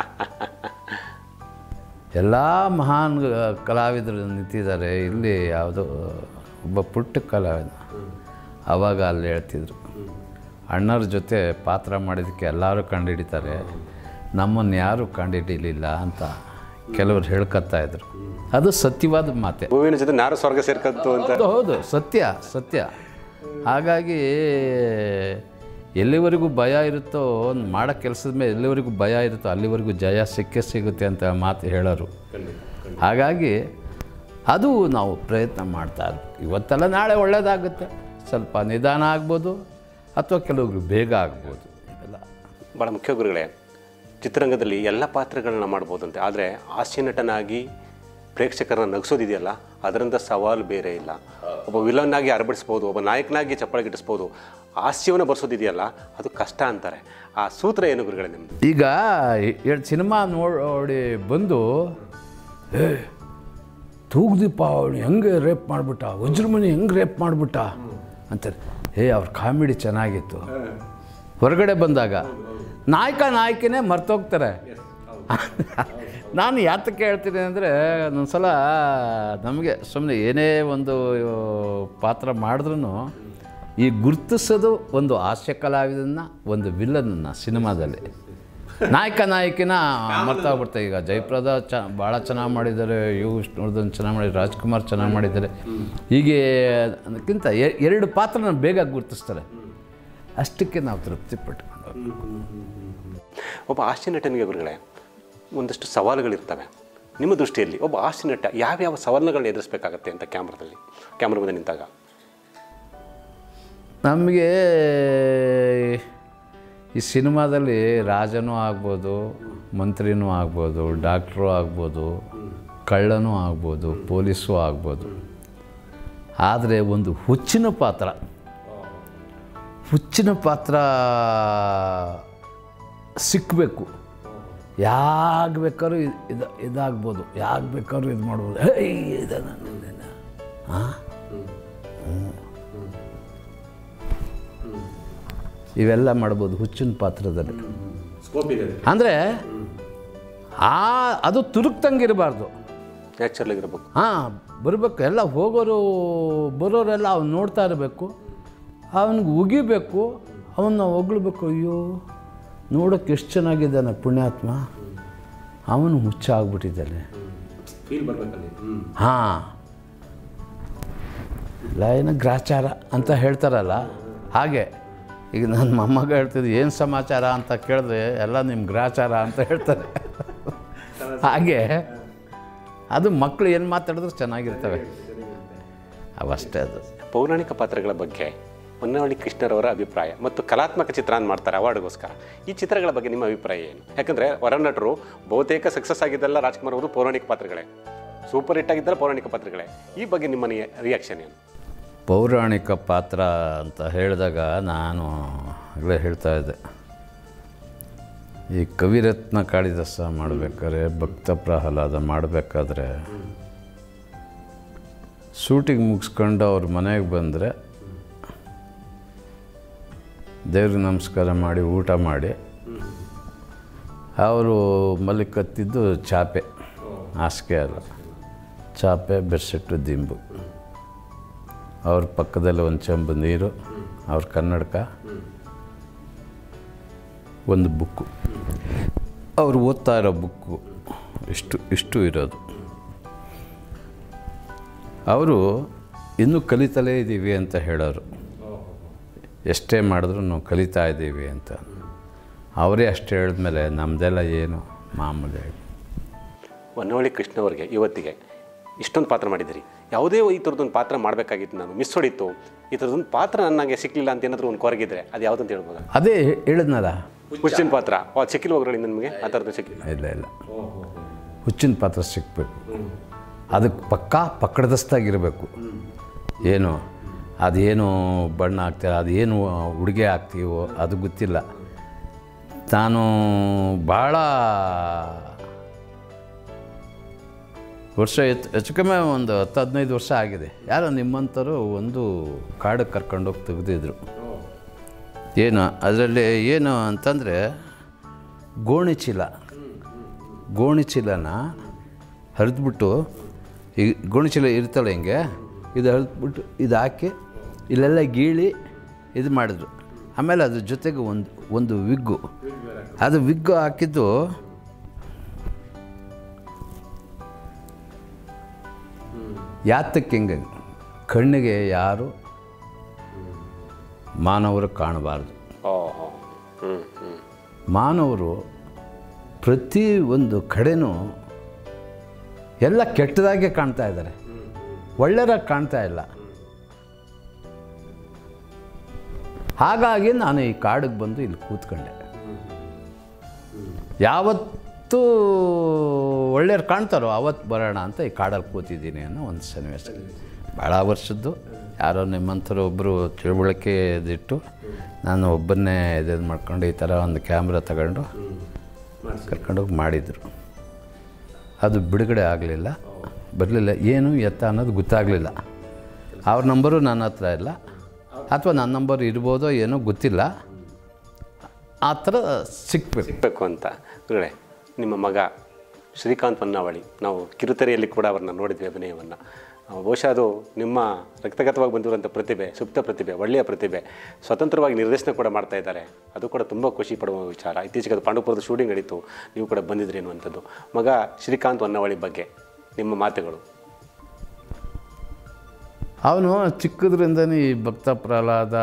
ಎಲ್ಲ ಮಹಾನ್ ಕಲಾವಿದರು ನಿಂತಿದ್ದಾರೆ. ಇಲ್ಲಿ ಯಾವುದೋ ಒಬ್ಬ ಪುಟ್ಟ ಕಲಾವಿದ ಆವಾಗ ಅಲ್ಲಿ ಹೇಳ್ತಿದ್ರು, ಅಣ್ಣವ್ರ ಜೊತೆ ಪಾತ್ರ ಮಾಡಿದ್ದಕ್ಕೆ ಎಲ್ಲರೂ ಕಂಡುಹಿಡಿತಾರೆ, ನಮ್ಮನ್ನು ಯಾರೂ ಕಂಡುಹಿಡಿಲಿಲ್ಲ ಅಂತ ಕೆಲವರು ಹೇಳ್ಕೊತಾಯಿದ್ರು. ಅದು ಸತ್ಯವಾದ ಮಾತೆ. ಹೂವಿನ ಜೊತೆ ನಾರು ಸ್ವರ್ಗ ಸೇರ್ಕಂತು ಅಂತ. ಹೌದು, ಸತ್ಯ. ಹಾಗಾಗಿ ಎಲ್ಲಿವರೆಗೂ ಭಯ ಇರುತ್ತೋ, ಮಾಡೋ ಕೆಲಸದ ಮೇಲೆ ಎಲ್ಲಿವರೆಗೂ ಭಯ ಇರುತ್ತೋ ಅಲ್ಲಿವರೆಗೂ ಜಯ ಸಿಗುತ್ತೆ ಅಂತ ಮಾತು ಹೇಳೋರು. ಹಾಗಾಗಿ ಅದು ನಾವು ಪ್ರಯತ್ನ ಮಾಡ್ತಾ ಇರ್ಬೇಕು. ಇವತ್ತೆಲ್ಲ ನಾಳೆ ಒಳ್ಳೆಯದಾಗುತ್ತೆ, ಸ್ವಲ್ಪ ನಿಧಾನ ಆಗ್ಬೋದು ಅಥವಾ ಕೆಲವರು ಬೇಗ ಆಗ್ಬೋದು. ಇವೆಲ್ಲ ಭಾಳ ಮುಖ್ಯ ಗುರುಗಳೇ. ಚಿತ್ರರಂಗದಲ್ಲಿ ಎಲ್ಲ ಪಾತ್ರಗಳನ್ನ ಮಾಡ್ಬೋದಂತೆ, ಆದರೆ ಹಾಸ್ಯ ನಟನಾಗಿ ಪ್ರೇಕ್ಷಕರನ್ನ ನಗಿಸೋದಿದೆಯಲ್ಲ, ಅದರಿಂದ ಸವಾಲು ಬೇರೆ ಇಲ್ಲ. ಒಬ್ಬ ವಿಲನ್ನಾಗಿ ಅರಬಡಿಸ್ಬೋದು, ಒಬ್ಬ ನಾಯಕನಾಗಿ ಚಪ್ಪಾಳೆ ಗಿಟ್ಟಿಸ್ಬೋದು. ಹಾಸ್ಯವನ್ನು ಬರ್ಸೋದಿದೆಯಲ್ಲ, ಅದು ಕಷ್ಟ ಅಂತಾರೆ. ಆ ಸೂತ್ರ ಏನು ಗುರುಗಳೇ ನಿಮ್ಮದು? ಈಗ 2 ಸಿನಿಮಾ ನೋಡಿ ಬಂದು, ತೂಗ್ದೀಪ ಅವನು ಹೆಂಗೆ ರೇಪ್ ಮಾಡಿಬಿಟ್ಟ, ವಜ್ರಮಣಿ ಹೆಂಗೆ ರೇಪ್ ಮಾಡಿಬಿಟ್ಟ ಅಂತಾರೆ. ಅವ್ರ ಕಾಮಿಡಿ ಚೆನ್ನಾಗಿತ್ತು. ಹೊರಗಡೆ ಬಂದಾಗ ನಾಯಕಿನೇ ಮರ್ತೋಗ್ತಾರೆ. ನಾನು ಯಾತಕ್ಕೆ ಹೇಳ್ತೀನಿ ಅಂದರೆ, ಒಂದೊಂದ್ಸಲ ನಮಗೆ ಸುಮ್ಮನೆ ಏನೇ ಒಂದು ಪಾತ್ರ ಮಾಡಿದ್ರೂ ಈ ಗುರ್ತಿಸೋದು ಒಂದು ಹಾಸ್ಯ ಕಲಾವಿದನ್ನ, ಒಂದು ವಿಲ್ಲನನ್ನು ಸಿನಿಮಾದಲ್ಲಿ. ನಾಯಕಿನ ಮರ್ತೋಗ್ಬಿಡ್ತಾರೆ. ಈಗ ಜಯಪ್ರದ ಭಾಳ ಚೆನ್ನಾಗಿ ಮಾಡಿದ್ದಾರೆ, ವಿಷ್ಣುವರ್ಧನ್ ಚೆನ್ನಾಗಿ ಮಾಡಿದ್ದಾರೆ, ರಾಜ್ಕುಮಾರ್ ಚೆನ್ನಾಗಿ ಮಾಡಿದ್ದಾರೆ. ಹೀಗೆ ಅದಕ್ಕಿಂತ 2 ಪಾತ್ರನ ಬೇಗ ಗುರ್ತಿಸ್ತಾರೆ. ಅಷ್ಟಕ್ಕೆ ನಾವು ತೃಪ್ತಿ ಪಟ್ಕೊಂಡು. ಒಬ್ಬ ಹಾಸ್ಯ ನಟನಿಗೆ ಗುರುಗಳೇ ಒಂದಷ್ಟು ಸವಾಲುಗಳಿರ್ತವೆ. ನಿಮ್ಮ ದೃಷ್ಟಿಯಲ್ಲಿ ಒಬ್ಬ ಹಾಸ್ಯ ನಟ ಯಾವ್ಯಾವ ಸವಾಲುಗಳನ್ನ ಎದುರಿಸಬೇಕಾಗತ್ತೆ ಅಂತ ಕ್ಯಾಮ್ರಾ ಮುಂದೆ ನಿಂತಾಗ? ನಮಗೆ ಈ ಸಿನಿಮಾದಲ್ಲಿ ರಾಜನೂ ಆಗ್ಬೋದು, ಮಂತ್ರಿನೂ ಆಗ್ಬೋದು, ಡಾಕ್ಟ್ರೂ ಆಗ್ಬೋದು, ಕಳ್ಳನೂ ಆಗ್ಬೋದು, ಪೊಲೀಸೂ ಆಗ್ಬೋದು. ಆದರೆ ಒಂದು ಹುಚ್ಚಿನ ಪಾತ್ರ ಸಿಕ್ಕಬೇಕು. ಯಾಕೆ ಬೇಕಾದ್ರೂ ಇದಾಗ್ಬೋದು, ಯಾಕೆ ಬೇಕಾದ್ರೂ ಇದು ಮಾಡ್ಬೋದು. ಇವೆಲ್ಲ ಮಾಡ್ಬೋದು ಹುಚ್ಚಿನ ಪಾತ್ರದಲ್ಲಿ. ಅಂದರೆ ಅದು ತುರುಕ್ತಂಗಿರಬಾರ್ದು, ನ್ಯಾಚುರಲ್ ಆಗಿರ್ಬೇಕು. ಬರಬೇಕು. ಎಲ್ಲ ಹೋಗೋರು ಬರೋರೆಲ್ಲ ಅವ್ನು ನೋಡ್ತಾ ಇರಬೇಕು, ಅವನಿಗೆ ಉಗಿಬೇಕು, ಅವನ್ನ ಹೊಗಳ್ಬೇಕು. ಅಯ್ಯೋ, ನೋಡೋಕ್ಕೆ ಎಷ್ಟು ಚೆನ್ನಾಗಿದ್ದಾನೆ ಪುಣ್ಯಾತ್ಮ, ಅವನು ಹುಚ್ಚ ಆಗ್ಬಿಟ್ಟಿದ್ದಾನೆ. ಲಯನ ಗ್ರಾಚಾರ ಅಂತ ಹೇಳ್ತಾರಲ್ಲ, ಹಾಗೆ ಈಗ ನನ್ನ ಮೊಮ್ಮಗ ಹೇಳ್ತಿದ್ದು ಏನು ಸಮಾಚಾರ ಅಂತ ಕೇಳಿದ್ರೆ ಎಲ್ಲ ನಿಮ್ಮ ಗ್ರಾಚಾರ ಅಂತ ಹೇಳ್ತಾರೆ. ಹಾಗೆ ಅದು ಮಕ್ಕಳು ಏನು ಮಾತಾಡಿದ್ರು ಚೆನ್ನಾಗಿರ್ತವೆ, ಅವಷ್ಟೇ. ಅದು ಪೌರಾಣಿಕ ಪಾತ್ರಗಳ ಬಗ್ಗೆ ಹೊನ್ನವಳ್ಳಿ ಕೃಷ್ಣರವರ ಅಭಿಪ್ರಾಯ ಮತ್ತು ಕಲಾತ್ಮಕ ಚಿತ್ರ ಮಾಡ್ತಾರೆ ಅವಾರ್ಡ್ಗೋಸ್ಕರ. ಈ ಚಿತ್ರಗಳ ಬಗ್ಗೆ ನಿಮ್ಮ ಅಭಿಪ್ರಾಯ ಏನು? ಯಾಕಂದರೆ ಹೊರನಟರು ಬಹುತೇಕ ಸಕ್ಸಸ್ ಆಗಿದ್ದೆಲ್ಲ ರಾಜ್ಕುಮಾರ್ ಅವರು ಪೌರಾಣಿಕ ಪಾತ್ರಗಳೇ, ಸೂಪರ್ ಹಿಟ್ ಆಗಿದ್ದಲ್ಲ ಪೌರಾಣಿಕ ಪಾತ್ರಗಳೇ. ಈ ಬಗ್ಗೆ ನಿಮ್ಮ ರಿಯಾಕ್ಷನ್ ಏನು? ಪೌರಾಣಿಕ ಪಾತ್ರ ಅಂತ ಹೇಳಿದಾಗ ನಾನು ಆಗಲೇ ಹೇಳ್ತಾ ಇದ್ದೆ, ಈ ಕವಿರತ್ನ ಕಾಳಿದಾಸ ಮಾಡಬೇಕಾದ್ರೆ, ಭಕ್ತ ಪ್ರಹ್ಲಾದ ಮಾಡಬೇಕಾದ್ರೆ ಶೂಟಿಂಗ್ ಮುಗಿಸ್ಕೊಂಡು ಅವ್ರ ಮನೆಗೆ ಬಂದರೆ ದೇವ್ರಿಗೆ ನಮಸ್ಕಾರ ಮಾಡಿ ಊಟ ಮಾಡಿ ಅವರು ಮಲಿಕತ್ತಿದ್ದು ಚಾಪೆ, ಹಾಸಿಗೆ ಅಲ್ಲ, ಚಾಪೆ, ಬೆಡ್ಶೀಟು, ದಿಂಬು. ಅವ್ರ ಪಕ್ಕದಲ್ಲಿ ಒಂದು ಚೆಂಬು ನೀರು, ಅವ್ರ ಕನ್ನಡಕ, ಒಂದು ಬುಕ್ಕು, ಅವ್ರು ಓದ್ತಾ ಇರೋ ಬುಕ್ಕು ಇಷ್ಟು ಇರೋದು. ಅವರು ಇನ್ನೂ ಕಲಿತಲೇ ಇದ್ದೀವಿ ಅಂತ ಹೇಳೋರು, ಎಷ್ಟೇ ಮಾಡಿದ್ರು ನಾವು ಕಲಿತಾ ಇದ್ದೀವಿ ಅಂತ. ಅವರೇ ಅಷ್ಟು ಹೇಳಿದ್ಮೇಲೆ ನಮ್ಮದೆಲ್ಲ ಏನು ಮಾಮೂಲಿ. ಹೊನ್ನವಳ್ಳಿ ಕೃಷ್ಣ ಅವ್ರಿಗೆ ಇವತ್ತಿಗೆ ಇಷ್ಟೊಂದು ಪಾತ್ರ ಮಾಡಿದ್ದೀರಿ. ಯಾವುದೇ ಈ ಥರದ್ದೊಂದು ಪಾತ್ರ ಮಾಡಬೇಕಾಗಿತ್ತು, ನಾನು ಮಿಸ್ ಹೊಡಿತು, ಈ ಥರದೊಂದು ಪಾತ್ರ ನನಗೆ ಸಿಕ್ಕಲಿಲ್ಲ ಅಂತ ಏನಾದರೂ ಒಂದು ಕೊರಗಿದ್ರೆ ಅದು ಯಾವುದಂತ ಹೇಳ್ಬೋದು? ಅದೇ ಹೇಳಿದ್ನಲ್ಲ, ಹುಚ್ಚಿನ ಪಾತ್ರ. ಸಿಕ್ಕಿಲ್ಲ ಹೋಗ್ರಿ ನಿಮಗೆ ಆ ಥರದ್ದು ಸಿಕ್ಕಿಲ್ಲ? ಇಲ್ಲ, ಹುಚ್ಚಿನ ಪಾತ್ರ ಸಿಕ್ಕಬೇಕು. ಅದಕ್ಕೆ ಪಕ್ಕಡದಸ್ತಾಗಿರಬೇಕು. ಏನು ಅದೇನು ಬಣ್ಣ ಹಾಕ್ತೀರ, ಅದೇನು ಉಡುಗೆ ಹಾಕ್ತೀವೋ ಅದು ಗೊತ್ತಿಲ್ಲ. ನಾನು ಭಾಳ ವರ್ಷ ಹೆಚ್ಚು ಕಮ್ಮಿ ಒಂದು 10-15 ವರ್ಷ ಆಗಿದೆ. ಯಾರೋ ನಿಮ್ಮಂಥರು ಒಂದು ಕಾಡಿಗೆ ಕರ್ಕೊಂಡೋಗಿ ತೆಗೆದಿದ್ರು. ಏನು ಅದರಲ್ಲಿ ಏನು ಅಂತಂದರೆ ಗೋಣಿಚೀಲನ ಹರಿದ್ಬಿಟ್ಟು, ಈ ಗೋಣಿಚೀಲ ಇರ್ತಲ್ಲ ಹಿಂಗೆ, ಇದು ಹರಿದ್ಬಿಟ್ಟು ಇದು ಹಾಕಿ ಇಲ್ಲೆಲ್ಲ ಗೀಳಿ ಇದು ಮಾಡಿದ್ರು. ಆಮೇಲೆ ಅದ್ರ ಜೊತೆಗೆ ಒಂದು ವಿಗ್ಗು, ಅದು ವಿಗ್ಗು ಹಾಕಿದ್ದು ಯಾತಕ್ಕೆ ಹಿಂಗೆ, ಕಣ್ಣಿಗೆ ಯಾರು ಮಾನವರು ಕಾಣಬಾರ್ದು. ಮಾನವರು ಪ್ರತಿ ಒಂದು ಕಡೆನೂ ಎಲ್ಲ ಕೆಟ್ಟದಾಗೆ ಕಾಣ್ತಾ ಇದ್ದಾರೆ, ಒಳ್ಳೆಯದಾಗಿ ಕಾಣ್ತಾ ಇಲ್ಲ. ಹಾಗಾಗಿ ನಾನು ಈ ಕಾಡಿಗೆ ಬಂದು ಇಲ್ಲಿ ಕೂತ್ಕೊಂಡೆ. ಯಾವತ್ತೂ ಒಳ್ಳೆಯವ್ರು ಕಾಣ್ತಾರೋ ಅವತ್ತು ಬರೋಣ ಅಂತ ಈ ಕಾಡಲ್ಲಿ ಕೂತಿದ್ದೀನಿ ಅನ್ನೋ ಒಂದು ಸನ್ನಿವೇಶ. ಭಾಳ ವರ್ಷದ್ದು. ಯಾರೋ ನಿಮ್ಮಂಥವ್ರು ಒಬ್ಬರು ತಿಳುವಳಿಕೆ ಇದಿಟ್ಟು ನಾನು ಒಬ್ಬನ್ನೇ ಇದು ಮಾಡ್ಕೊಂಡು ಈ ಥರ ಒಂದು ಕ್ಯಾಮ್ರಾ ತಗೊಂಡು ಕರ್ಕೊಂಡೋಗಿ ಮಾಡಿದರು. ಅದು ಬಿಡುಗಡೆ ಆಗಲಿಲ್ಲ, ಬರಲಿಲ್ಲ, ಏನು ಎತ್ತ ಅನ್ನೋದು ಗೊತ್ತಾಗಲಿಲ್ಲ. ಅವ್ರ ನಂಬರು ನನ್ನ ಹತ್ರ ಇಲ್ಲ, ಅಥವಾ ನನ್ನ ನಂಬರ್ ಇರ್ಬೋದೋ ಏನೋ ಗೊತ್ತಿಲ್ಲ. ಆ ಥರ ಸಿಕ್ಕಬೇಕು ಅಂತ. ಗುರುಗಳೇ, ನಿಮ್ಮ ಮಗ ಶ್ರೀಕಾಂತ್ ಹೊನ್ನವಳ್ಳಿ, ನಾವು ಕಿರುತೆರೆಯಲ್ಲಿ ಕೂಡ ಅವ್ರನ್ನ ನೋಡಿದ್ವಿ ಅಭಿನಯವನ್ನು. ಬಹುಶಃ ಅದು ನಿಮ್ಮ ರಕ್ತಗತವಾಗಿ ಬಂದಿರುವಂಥ ಪ್ರತಿಭೆ, ಸುಪ್ತ ಪ್ರತಿಭೆ, ಒಳ್ಳೆಯ ಪ್ರತಿಭೆ. ಸ್ವತಂತ್ರವಾಗಿ ನಿರ್ದೇಶನ ಕೂಡ ಮಾಡ್ತಾ ಇದ್ದಾರೆ. ಅದು ಕೂಡ ತುಂಬ ಖುಷಿ ಪಡುವ ವಿಚಾರ. ಇತ್ತೀಚೆಗೆ ಅದು ಪಾಂಡುಪುರದ ಶೂಟಿಂಗ್ ನಡೀತು, ನೀವು ಕೂಡ ಬಂದಿದ್ರಿ ಅನ್ನುವಂಥದ್ದು. ಮಗ ಶ್ರೀಕಾಂತ್ ಹೊನ್ನವಳ್ಳಿ ಬಗ್ಗೆ ನಿಮ್ಮ ಮಾತುಗಳು? ಅವನು ಚಿಕ್ಕದ್ರಿಂದನೇ ಈ ಭಕ್ತ ಪ್ರಹ್ಲಾದ,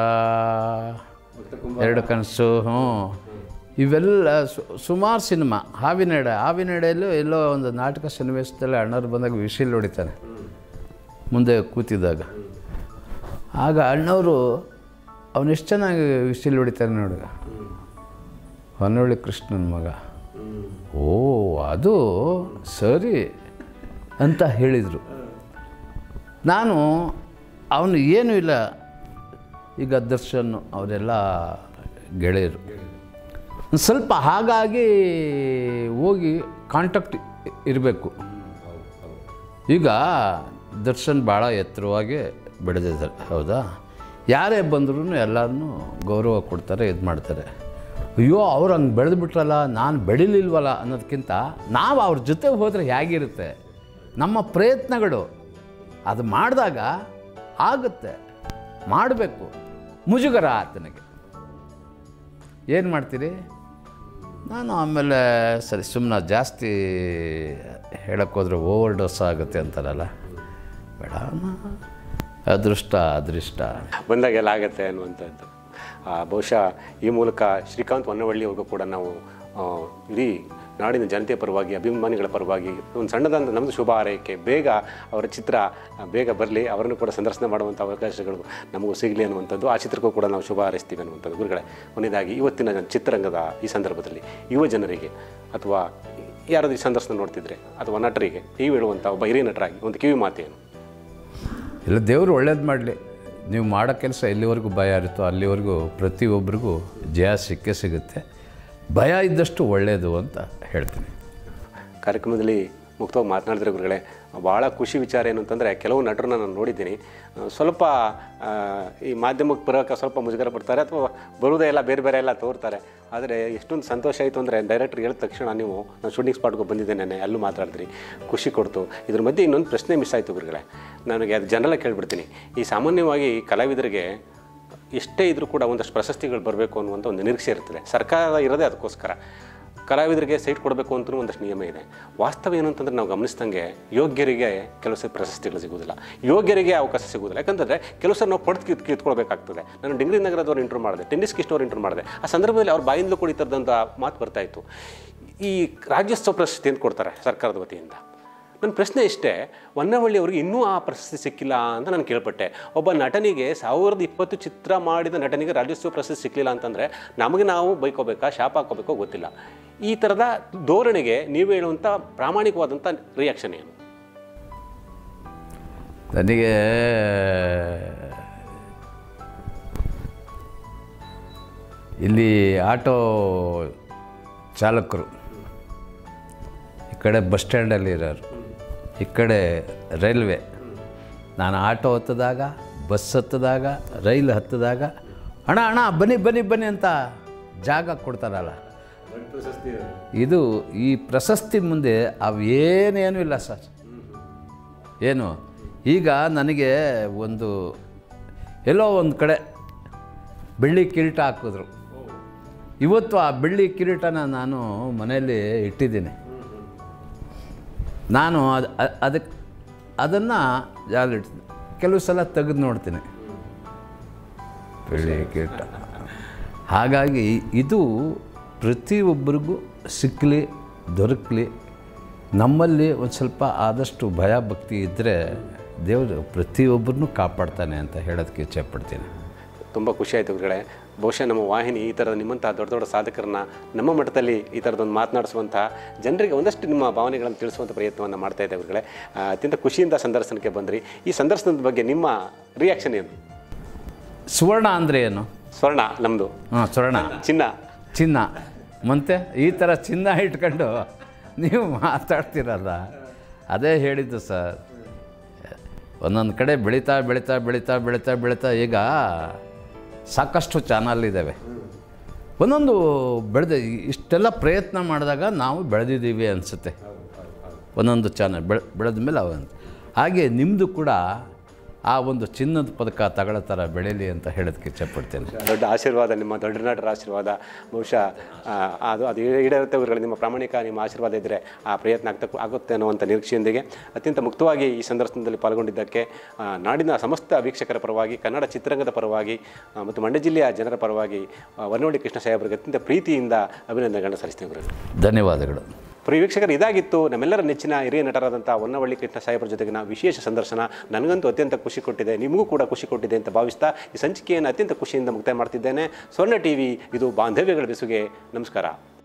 ಎರಡು ಕನಸು, ಇವೆಲ್ಲ ಸುಮಾರು ಸಿನಿಮಾ. ಹಾವಿನಡೆಯಲ್ಲೂ ಎಲ್ಲೋ ಒಂದು ನಾಟಕ ಸನ್ನಿವೇಶದಲ್ಲಿ ಅಣ್ಣವ್ರು ಬಂದಾಗ ವಿಶಿಲ್ ಹೊಡಿತಾನೆ ಮುಂದೆ ಕೂತಿದ್ದಾಗ. ಆಗ ಅಣ್ಣವರು ಅವನೆಷ್ಟು ಚೆನ್ನಾಗಿ ವಿಶಿಲ್ ಹೊಡಿತಾನೆ ನೋಡ, ಹೊನ್ನವಳ್ಳಿ ಕೃಷ್ಣನ ಮಗ. ಓ, ಅದು ಸರಿ ಅಂತ ಹೇಳಿದರು. ನಾನು ಅವನು ಏನೂ ಇಲ್ಲ, ಈಗ ದರ್ಶನ್ ಅವರೆಲ್ಲ ಗೆಳೆಯರು, ಸ್ವಲ್ಪ ಹಾಗಾಗಿ ಹೋಗಿ ಕಾಂಟ್ಯಾಕ್ಟ್ ಇರಬೇಕು. ಈಗ ದರ್ಶನ್ ಭಾಳ ಎತ್ತರವಾಗಿ ಬೆಳೆದಿದ್ದಾರೆ, ಹೌದಾ? ಯಾರೇ ಬಂದ್ರೂ ಎಲ್ಲರನ್ನೂ ಗೌರವ ಕೊಡ್ತಾರೆ, ಇದು ಮಾಡ್ತಾರೆ. ಅಯ್ಯೋ ಅವ್ರು ಹಂಗೆ ಬೆಳೆದುಬಿಟ್ರಲ್ಲ, ನಾನು ಬೆಳಿಲಿಲ್ವಲ್ಲ ಅನ್ನೋದಕ್ಕಿಂತ ನಾವು ಅವ್ರ ಜೊತೆ ಹೋದರೆ ಹೇಗಿರುತ್ತೆ, ನಮ್ಮ ಪ್ರಯತ್ನಗಳು ಅದು ಮಾಡಿದಾಗ ಆಗುತ್ತೆ, ಮಾಡಬೇಕು. ಮುಜುಗರ ಆತನಿಗೆ ಏನು ಮಾಡ್ತೀರಿ? ನಾನು ಆಮೇಲೆ ಸರಿ ಸುಮ್ಮನೆ ಜಾಸ್ತಿ ಹೇಳೋಕ್ಕೋದ್ರೆ ಓವರ್ ಡೋಸ್ ಆಗುತ್ತೆ ಅಂತಾರಲ್ಲ, ಬೇಡ, ಅದೃಷ್ಟ ಬಂದಾಗೆಲ್ಲ ಆಗುತ್ತೆ ಅನ್ನುವಂಥದ್ದು. ಬಹುಶಃ ಈ ಮೂಲಕ ಶ್ರೀಕಾಂತ್ ಹೊನ್ನವಳ್ಳಿ ಅವ್ರಿಗೂ ಕೂಡ ನಾವು ಇಡೀ ನಾಡಿನ ಜನತೆಯ ಪರವಾಗಿ, ಅಭಿಮಾನಿಗಳ ಪರವಾಗಿ ಒಂದು ಸಣ್ಣದಾದ ನಮ್ಮದು ಶುಭ ಹಾರೈಕೆ. ಬೇಗ ಅವರ ಚಿತ್ರ ಬೇಗ ಬರಲಿ, ಅವರನ್ನು ಕೂಡ ಸಂದರ್ಶನ ಮಾಡುವಂಥ ಅವಕಾಶಗಳು ನಮಗೂ ಸಿಗಲಿ ಅನ್ನುವಂಥದ್ದು. ಆ ಚಿತ್ರಕ್ಕೂ ಕೂಡ ನಾವು ಶುಭ ಹಾರೈಸ್ತೀವಿ ಅನ್ನುವಂಥದ್ದು. ಗುರುಗಳೇ, ಕೊನೆಯದಾಗಿ ಇವತ್ತಿನ ಚಿತ್ರರಂಗದ ಈ ಸಂದರ್ಭದಲ್ಲಿ ಯುವ ಜನರಿಗೆ ಅಥವಾ ಯಾರಾದರೂ ಈ ಸಂದರ್ಶನ ನೋಡ್ತಿದ್ರೆ ಅಥವಾ ನಟರಿಗೆ ನೀವು ಹೇಳುವಂಥ ಒಬ್ಬ ಹಿರಿಯ ನಟರಾಗಿ ಒಂದು ಕಿವಿ ಮಾತೇನು? ಇಲ್ಲ, ದೇವರು ಒಳ್ಳೇದು ಮಾಡಲಿ. ನೀವು ಮಾಡೋ ಕೆಲಸ ಎಲ್ಲಿವರೆಗೂ ಭಯ ಇರುತ್ತೋ ಅಲ್ಲಿವರೆಗೂ ಪ್ರತಿಯೊಬ್ಬರಿಗೂ ಜಯ ಸಿಕ್ಕೇ ಸಿಗುತ್ತೆ. ಭಯ ಇದ್ದಷ್ಟು ಒಳ್ಳೆಯದು ಅಂತ ಹೇಳ್ತೀನಿ. ಕಾರ್ಯಕ್ರಮದಲ್ಲಿ ಮುಕ್ತವಾಗಿ ಮಾತನಾಡಿದ್ರೆ ಗುರುಗಳೇ, ಭಾಳ ಖುಷಿ ವಿಚಾರ ಏನು ಅಂತಂದರೆ, ಕೆಲವು ನಟರನ್ನ ನಾನು ನೋಡಿದ್ದೀನಿ, ಸ್ವಲ್ಪ ಈ ಮಾಧ್ಯಮಕ್ಕೆ ಬರೋಕ್ಕೆ ಸ್ವಲ್ಪ ಮುಜುಗರ ಪಡ್ತಾರೆ ಅಥವಾ ಬರೋದೇ ಎಲ್ಲ ಬೇರೆ ಬೇರೆ ಎಲ್ಲ ತೋರ್ತಾರೆ. ಆದರೆ ಎಷ್ಟೊಂದು ಸಂತೋಷ ಆಯಿತು ಅಂದರೆ, ಡೈರೆಕ್ಟ್ರ್ ಹೇಳಿದ ತಕ್ಷಣ ನೀವು ನಾನು ಶೂಟಿಂಗ್ ಸ್ಪಾಟ್ಗೆ ಬಂದಿದ್ದೆ ನೆನ್ನೆ, ಅಲ್ಲೂ ಮಾತಾಡಿದ್ರಿ, ಖುಷಿ ಕೊಡ್ತು. ಇದ್ರ ಮಧ್ಯೆ ಇನ್ನೊಂದು ಪ್ರಶ್ನೆ ಮಿಸ್ ಆಯಿತು ಗುರುಗಳೇ, ನನಗೆ ಅದು ಜನರಲ್ಲ ಕೇಳಿಬಿಡ್ತೀನಿ. ಈ ಸಾಮಾನ್ಯವಾಗಿ ಕಲಾವಿದರಿಗೆ ಎಷ್ಟೇ ಇದ್ರೂ ಕೂಡ ಒಂದಷ್ಟು ಪ್ರಶಸ್ತಿಗಳು ಬರಬೇಕು ಅನ್ನುವಂಥ ಒಂದು ನಿರೀಕ್ಷೆ ಇರ್ತದೆ. ಸರ್ಕಾರ ಇರೋದೇ ಅದಕ್ಕೋಸ್ಕರ. ಕಲಾವಿದರಿಗೆ ಸೈಟ್ ಕೊಡಬೇಕು ಅಂತಲೂ ಒಂದಷ್ಟು ನಿಯಮ ಇದೆ. ವಾಸ್ತವ ಏನು ಅಂತಂದರೆ, ನಾವು ಗಮನಿಸಿದಂಗೆ ಯೋಗ್ಯರಿಗೆ ಕೆಲವು ಸರಿ ಪ್ರಶಸ್ತಿಗಳು ಸಿಗೋದಿಲ್ಲ, ಯೋಗ್ಯರಿಗೆ ಅವಕಾಶ ಸಿಗೋದಿಲ್ಲ. ಯಾಕಂತಂದರೆ ಕೆಲವು ಸರಿ ನಾವು ಪಡೆದು ಕಿತ್ಕೊಳ್ಬೇಕಾಗ್ತದೆ. ನಾನು ಡಿಂಗ್ರಿ ನಗರದವ್ರು ಇಂಟ್ರೂ ಮಾಡಿದೆ, ಟೆನ್ನಿಸ್ ಕಿಷ್ಟವ್ರು ಇಂಟ್ರೂ ಮಾಡಿದೆ. ಆ ಸಂದರ್ಭದಲ್ಲಿ ಅವ್ರ ಬಾಯಿಂದಲೂ ಕೂಡ ಈ ಥರದಂಥ ಮಾತು ಬರ್ತಾಯಿತ್ತು. ಈ ರಾಜ್ಯೋತ್ಸವ ಪ್ರಶಸ್ತಿ ಅಂತ ಕೊಡ್ತಾರೆ ಸರ್ಕಾರದ ವತಿಯಿಂದ. ನನ್ನ ಪ್ರಶ್ನೆ ಇಷ್ಟೇ, ಹೊನ್ನವಳ್ಳಿ ಅವ್ರಿಗೆ ಇನ್ನೂ ಆ ಪ್ರಶಸ್ತಿ ಸಿಕ್ಕಿಲ್ಲ ಅಂತ ನಾನು ಕೇಳ್ಪಟ್ಟೆ. ಒಬ್ಬ ನಟನಿಗೆ 1020 ಚಿತ್ರ ಮಾಡಿದ ನಟನಿಗೆ ರಾಜ್ಯೋತ್ಸವ ಪ್ರಶಸ್ತಿ ಸಿಕ್ಕಲಿಲ್ಲ ಅಂತಂದರೆ ನಮಗೆ ನಾವು ಬೈಕೋಬೇಕಾ, ಶಾಪ ಹಾಕೋಬೇಕೋ ಗೊತ್ತಿಲ್ಲ. ಈ ಥರದ ಧೋರಣೆಗೆ ನೀವು ಹೇಳುವಂಥ ಪ್ರಾಮಾಣಿಕವಾದಂಥ ರಿಯಾಕ್ಷನ್ ಏನು? ನನಗೆ ಇಲ್ಲಿ ಆಟೋ ಚಾಲಕರು ಈ ಕಡೆ ಬಸ್ ಸ್ಟ್ಯಾಂಡಲ್ಲಿ ಇರೋರು, ಈ ಕಡೆ ರೈಲ್ವೆ, ನಾನು ಆಟೋ ಹತ್ತಿದಾಗ, ಬಸ್ ಹತ್ತಿದಾಗ, ರೈಲು ಹತ್ತಿದಾಗ ಅಣ್ಣ ಅಣ್ಣ ಬನ್ನಿ ಬನ್ನಿ ಬನ್ನಿ ಅಂತ ಜಾಗ ಕೊಡ್ತಾರಲ್ಲ, ಇದು ಈ ಪ್ರಶಸ್ತಿ ಮುಂದೆ ಅವೇನೇನೂ ಇಲ್ಲ ಸರ್. ಏನು ಈಗ ನನಗೆ ಒಂದು ಎಲ್ಲೋ ಒಂದು ಕಡೆ ಬೆಳ್ಳಿ ಕಿರೀಟ ಹಾಕಿದ್ರು. ಇವತ್ತು ಆ ಬೆಳ್ಳಿ ಕಿರೀಟನ ನಾನು ಮನೆಯಲ್ಲಿ ಇಟ್ಟಿದ್ದೀನಿ. ನಾನು ಅದನ್ನು ಜಾಲಿಡ್ತೀನಿ, ಕೆಲವು ಸಲ ತೆಗೆದು ನೋಡ್ತೀನಿ ಬೆಳ್ಳಿ ಕಿರೀಟ. ಹಾಗಾಗಿ ಇದು ಪ್ರತಿಯೊಬ್ಬರಿಗೂ ಸಿಕ್ಕಲಿ ದೊರಕಲಿ. ನಮ್ಮಲ್ಲಿ ಒಂದು ಸ್ವಲ್ಪ ಆದಷ್ಟು ಭಯ ಭಕ್ತಿ ಇದ್ದರೆ ದೇವರು ಪ್ರತಿಯೊಬ್ಬರನ್ನೂ ಕಾಪಾಡ್ತಾನೆ ಅಂತ ಹೇಳೋದಕ್ಕೆ ಇಚ್ಛೆಪಡ್ತೀನಿ. ತುಂಬ ಖುಷಿ ಆಯಿತು ಗುರುಗಳೇ. ಬಹುಶಃ ನಮ್ಮ ವಾಹಿನಿ ಈ ಥರದ ನಿಮ್ಮಂಥ ದೊಡ್ಡ ದೊಡ್ಡ ಸಾಧಕರನ್ನ ನಮ್ಮ ಮಟ್ಟದಲ್ಲಿ ಈ ಥರದೊಂದು ಮಾತನಾಡಿಸುವಂಥ ಜನರಿಗೆ ಒಂದಷ್ಟು ನಿಮ್ಮ ಭಾವನೆಗಳನ್ನು ತಿಳಿಸುವಂಥ ಪ್ರಯತ್ನವನ್ನು ಮಾಡ್ತಾ ಇದೆ ಗುರುಗಳೇ. ಅತ್ಯಂತ ಖುಷಿಯಿಂದ ಸಂದರ್ಶನಕ್ಕೆ ಬಂದ್ರಿ. ಈ ಸಂದರ್ಶನದ ಬಗ್ಗೆ ನಿಮ್ಮ ರಿಯಾಕ್ಷನ್ ಏನು? ಸುವರ್ಣ ಅಂದರೆ ಏನು? ಸ್ವರ್ಣ ನಮ್ಮದು. ಹಾಂ, ಸ್ವರ್ಣ ಚಿನ್ನ ಮತ್ತೆ ಈ ಥರ ಚಿನ್ನ ಇಟ್ಕೊಂಡು ನೀವು ಮಾತಾಡ್ತಿರಲ್ಲ, ಅದೇ ಹೇಳಿದ್ದು ಸರ್. ಒಂದೊಂದು ಕಡೆ ಬೆಳೀತಾ ಬೆಳೀತಾ ಬೆಳೀತಾ ಬೆಳೀತಾ ಬೆಳೀತಾ ಈಗ ಸಾಕಷ್ಟು ಚಾನಲ್ ಇದ್ದಾವೆ. ಒಂದೊಂದು ಬೆಳೆದ ಇಷ್ಟೆಲ್ಲ ಪ್ರಯತ್ನ ಮಾಡಿದಾಗ ನಾವು ಬೆಳೆದಿದ್ದೀವಿ ಅನಿಸುತ್ತೆ. ಒಂದೊಂದು ಚಾನಲ್ ಬೆಳೆದ ಮೇಲೆ ಹಾಗೆ ನಿಮ್ಮದು ಕೂಡ ಆ ಒಂದು ಚಿನ್ನದ ಪದಕ ತಗೊಳ್ಳೋ ಥರ ಬೆಳೀಲಿ ಅಂತ ಹೇಳೋದಕ್ಕೆ ಇಚ್ಛೆಪಡ್ತೇನೆ. ದೊಡ್ಡ ಆಶೀರ್ವಾದ, ನಿಮ್ಮ ದೊಡ್ಡ ನಟರ ಆಶೀರ್ವಾದ. ಬಹುಶಃ ಅದು ಈಡೇರುತ್ತೆ ಗುರುಗಳು. ನಿಮ್ಮ ಪ್ರಾಮಾಣಿಕ ನಿಮ್ಮ ಆಶೀರ್ವಾದ ಇದ್ದರೆ ಆ ಪ್ರಯತ್ನ ಆಗುತ್ತೆ ಅನ್ನುವಂಥ ನಿರೀಕ್ಷೆಯೊಂದಿಗೆ ಅತ್ಯಂತ ಮುಕ್ತವಾಗಿ ಈ ಸಂದರ್ಶನದಲ್ಲಿ ಪಾಲ್ಗೊಂಡಿದ್ದಕ್ಕೆ ನಾಡಿನ ಸಮಸ್ತ ವೀಕ್ಷಕರ ಪರವಾಗಿ, ಕನ್ನಡ ಚಿತ್ರರಂಗದ ಪರವಾಗಿ ಮತ್ತು ಮಂಡ್ಯ ಜಿಲ್ಲೆಯ ಜನರ ಪರವಾಗಿ ಹೊನ್ನವಳ್ಳಿ ಕೃಷ್ಣ ಸಾಹೇಬರಿಗೆ ಅತ್ಯಂತ ಪ್ರೀತಿಯಿಂದ ಅಭಿನಂದನೆಗಳನ್ನು ಸಲ್ಲಿಸ್ತೀನಿ ಗುರುಗಳು. ಧನ್ಯವಾದಗಳು. ಪ್ರಿಯ ವೀಕ್ಷಕರು, ಇದಾಗಿತ್ತು ನಮ್ಮೆಲ್ಲರ ನೆಚ್ಚಿನ ಹಿರಿಯ ನಟರಾದಂಥ ಹೊನ್ನವಳ್ಳಿ ಕೃಷ್ಣ ಸಾಹೇಬರ ಜೊತೆಗಿನ ವಿಶೇಷ ಸಂದರ್ಶನ. ನನಗಂತೂ ಅತ್ಯಂತ ಖುಷಿ ಕೊಟ್ಟಿದೆ, ನಿಮಗೂ ಕೂಡ ಖುಷಿ ಕೊಟ್ಟಿದೆ ಅಂತ ಭಾವಿಸ್ತಾ ಈ ಸಂಚಿಕೆಯನ್ನು ಅತ್ಯಂತ ಖುಷಿಯಿಂದ ಮುಕ್ತಾಯ ಮಾಡ್ತಿದ್ದೇನೆ. ಸ್ವರ್ಣ ಟಿವಿ, ಇದು ಬಾಂಧವ್ಯಗಳ ಬೆಸುಗೆ. ನಮಸ್ಕಾರ.